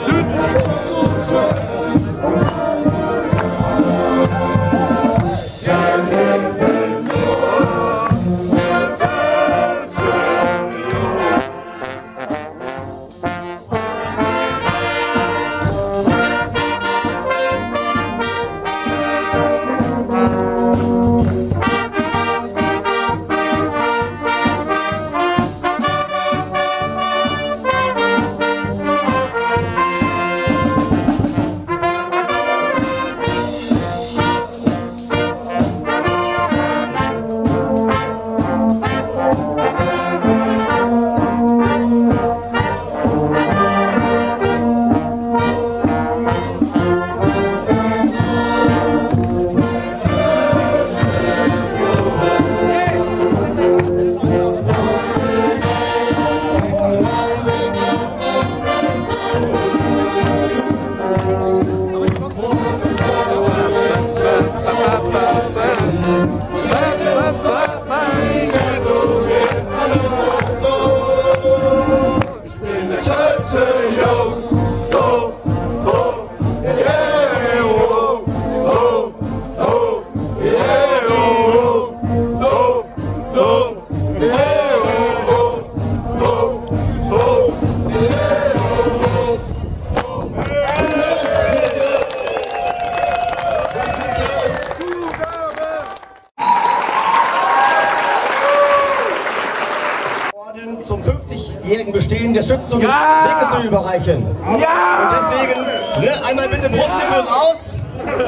S9: Zum fünfzigjährigen Bestehen des Schützenzuges ja! Weges zu überreichen.
S11: Ja!
S9: Und deswegen, ne, einmal bitte Brustnippel raus.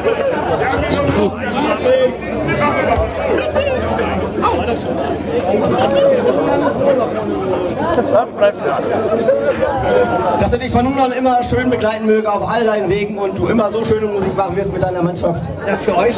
S9: Dass er dich von nun an immer schön begleiten möge auf all deinen Wegen und du immer so schöne Musik machen wirst mit deiner Mannschaft. Ja, für euch.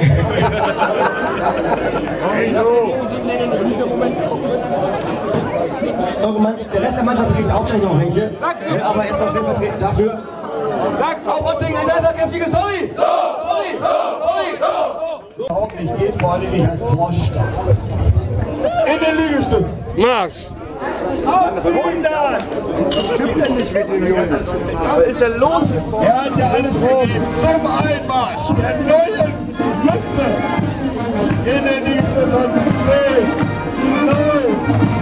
S9: Der Rest der Mannschaft kriegt auch gleich noch welche. Aber erstmal stellvertretend dafür. Aufwärtswegen ein einfach kräftiges Sorry! Sorry! Sorry!
S6: Überhaupt nicht geht, vor allem nicht als Vorstandsmitglied. In den Liegestütz!
S3: Marsch!
S6: hundert! Stimmt denn nicht mit dem Jungen? Was ist denn los? Er hat ja alles gegeben zum Einmarsch der neuen Mütze in den Liegestütz von zehn, neun.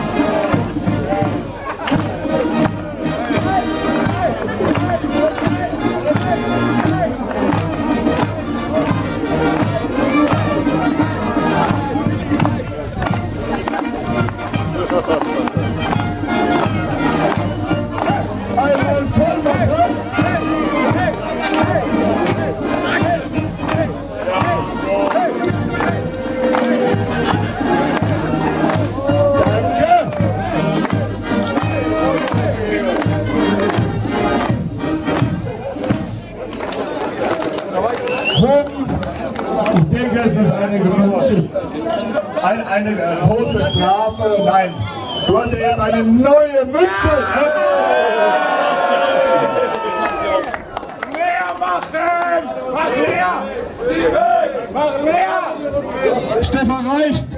S6: Ich denke, es ist eine gewünschte, eine, eine große Strafe. Nein, du hast ja jetzt eine neue Mütze. Ne?
S11: Mehr machen! Mach mehr! Sieh weg! Mach mehr!
S6: Stefan reicht!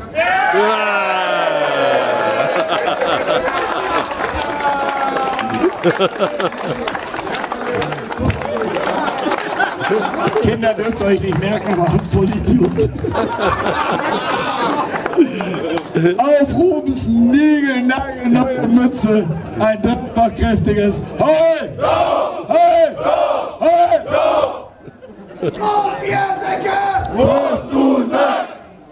S6: Kinder dürft euch nicht merken, aber voll Idiot.
S7: Auf Rubens niegelnagelneue Mütze ein dankbar kräftiges Hoi! Hoi! Hoi!
S2: Auf ihr Säcke!
S7: Prost, du Sack!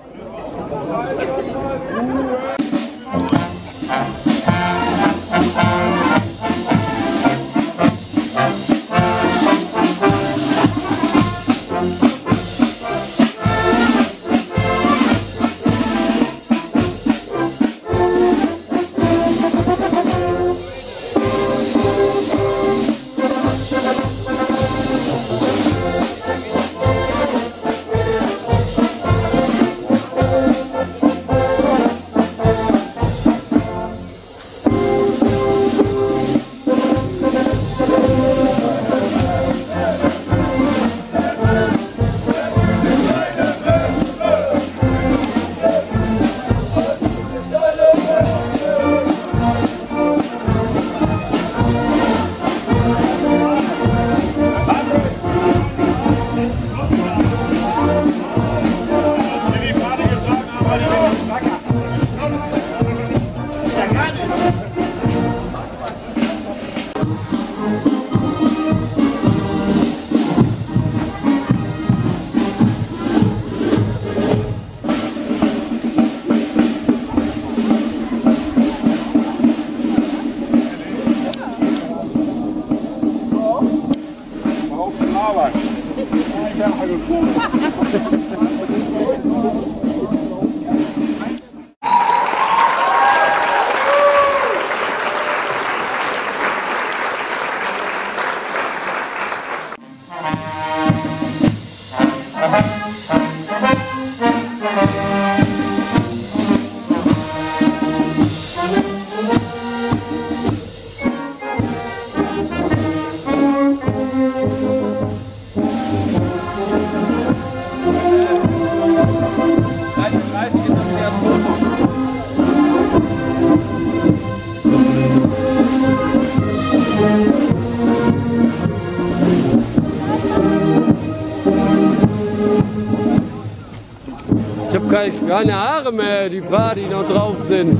S3: Ich habe keine, keine Haare mehr, die paar, die noch drauf sind.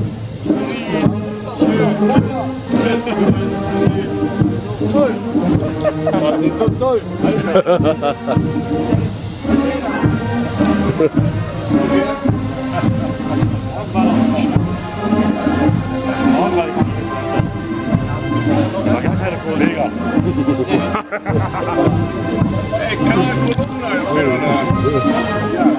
S1: Das ist so toll. War gar keine Kollege.
S6: Ey, Karl Kolumna ist wieder da. Ja.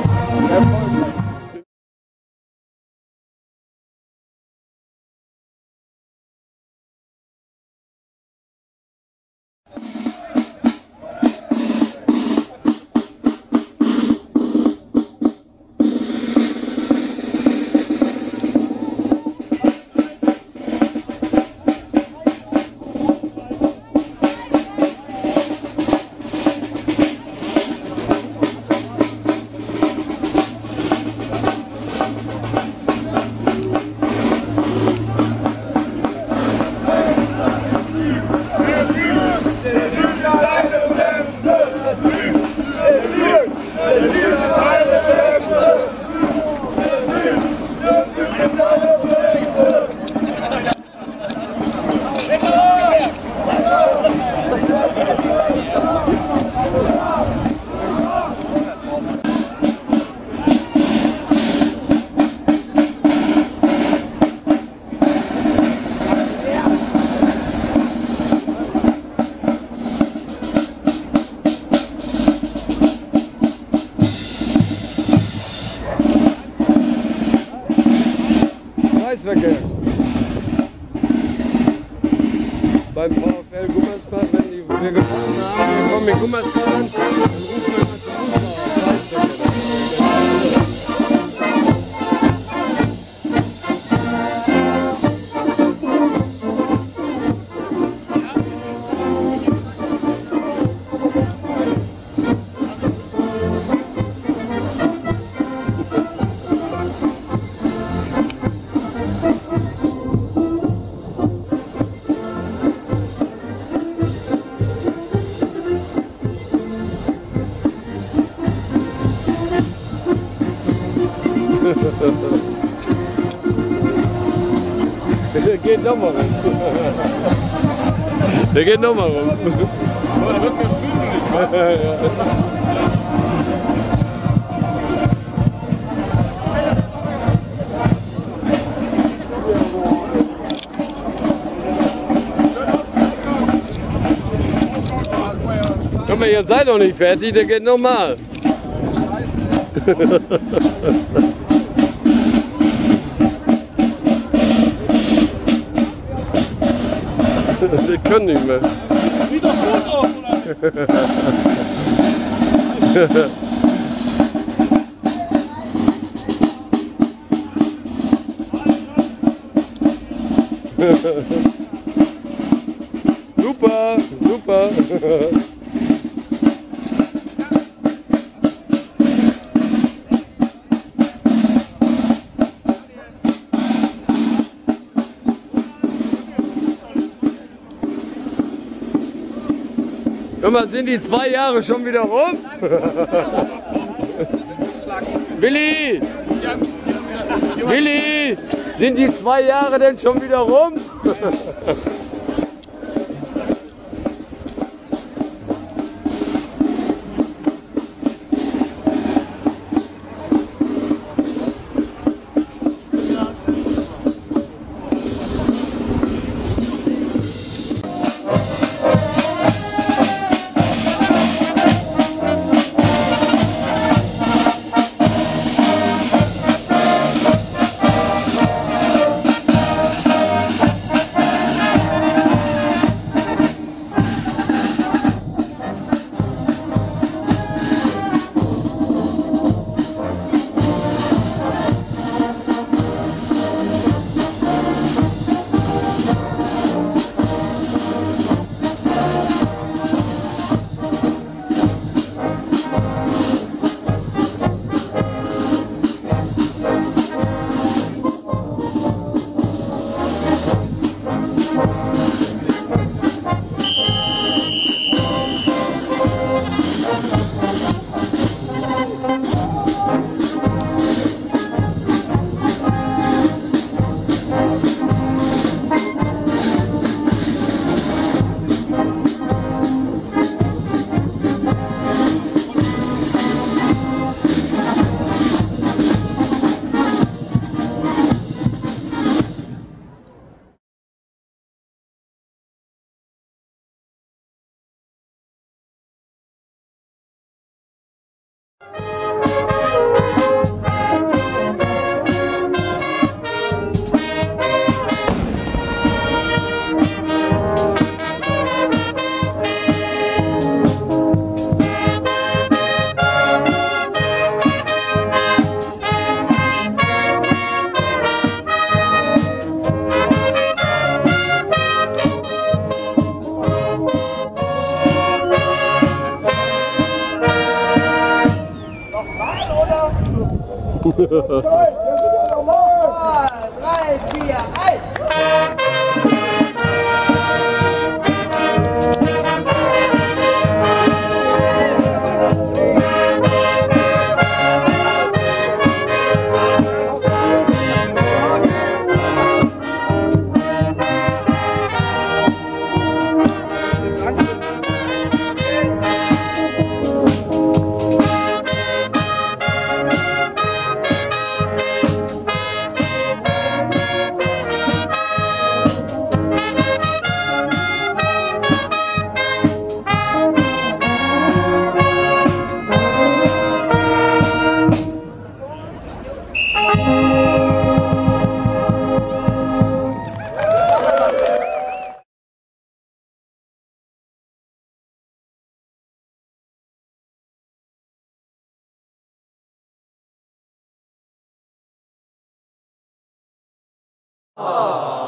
S3: Kreisverkehr. Beim VfL Gummersbach, wenn die, wir gefahren haben, wir kommen in Gummersbach an, dann rufen wir mal zum Fußball. Der geht nochmal rum. Der geht nochmal rum.
S1: Aber da wird mir schwindelig.
S3: Komm mal, ihr seid doch nicht fertig, der geht nochmal. Die können nicht mehr.
S6: Sieht doch gut aus, oder?
S3: Super, super. Hör mal, sind die zwei Jahre schon wieder rum? Willi! Willi! Sind die zwei Jahre denn schon wieder rum?
S2: Drei, vier, eins!
S10: Oh.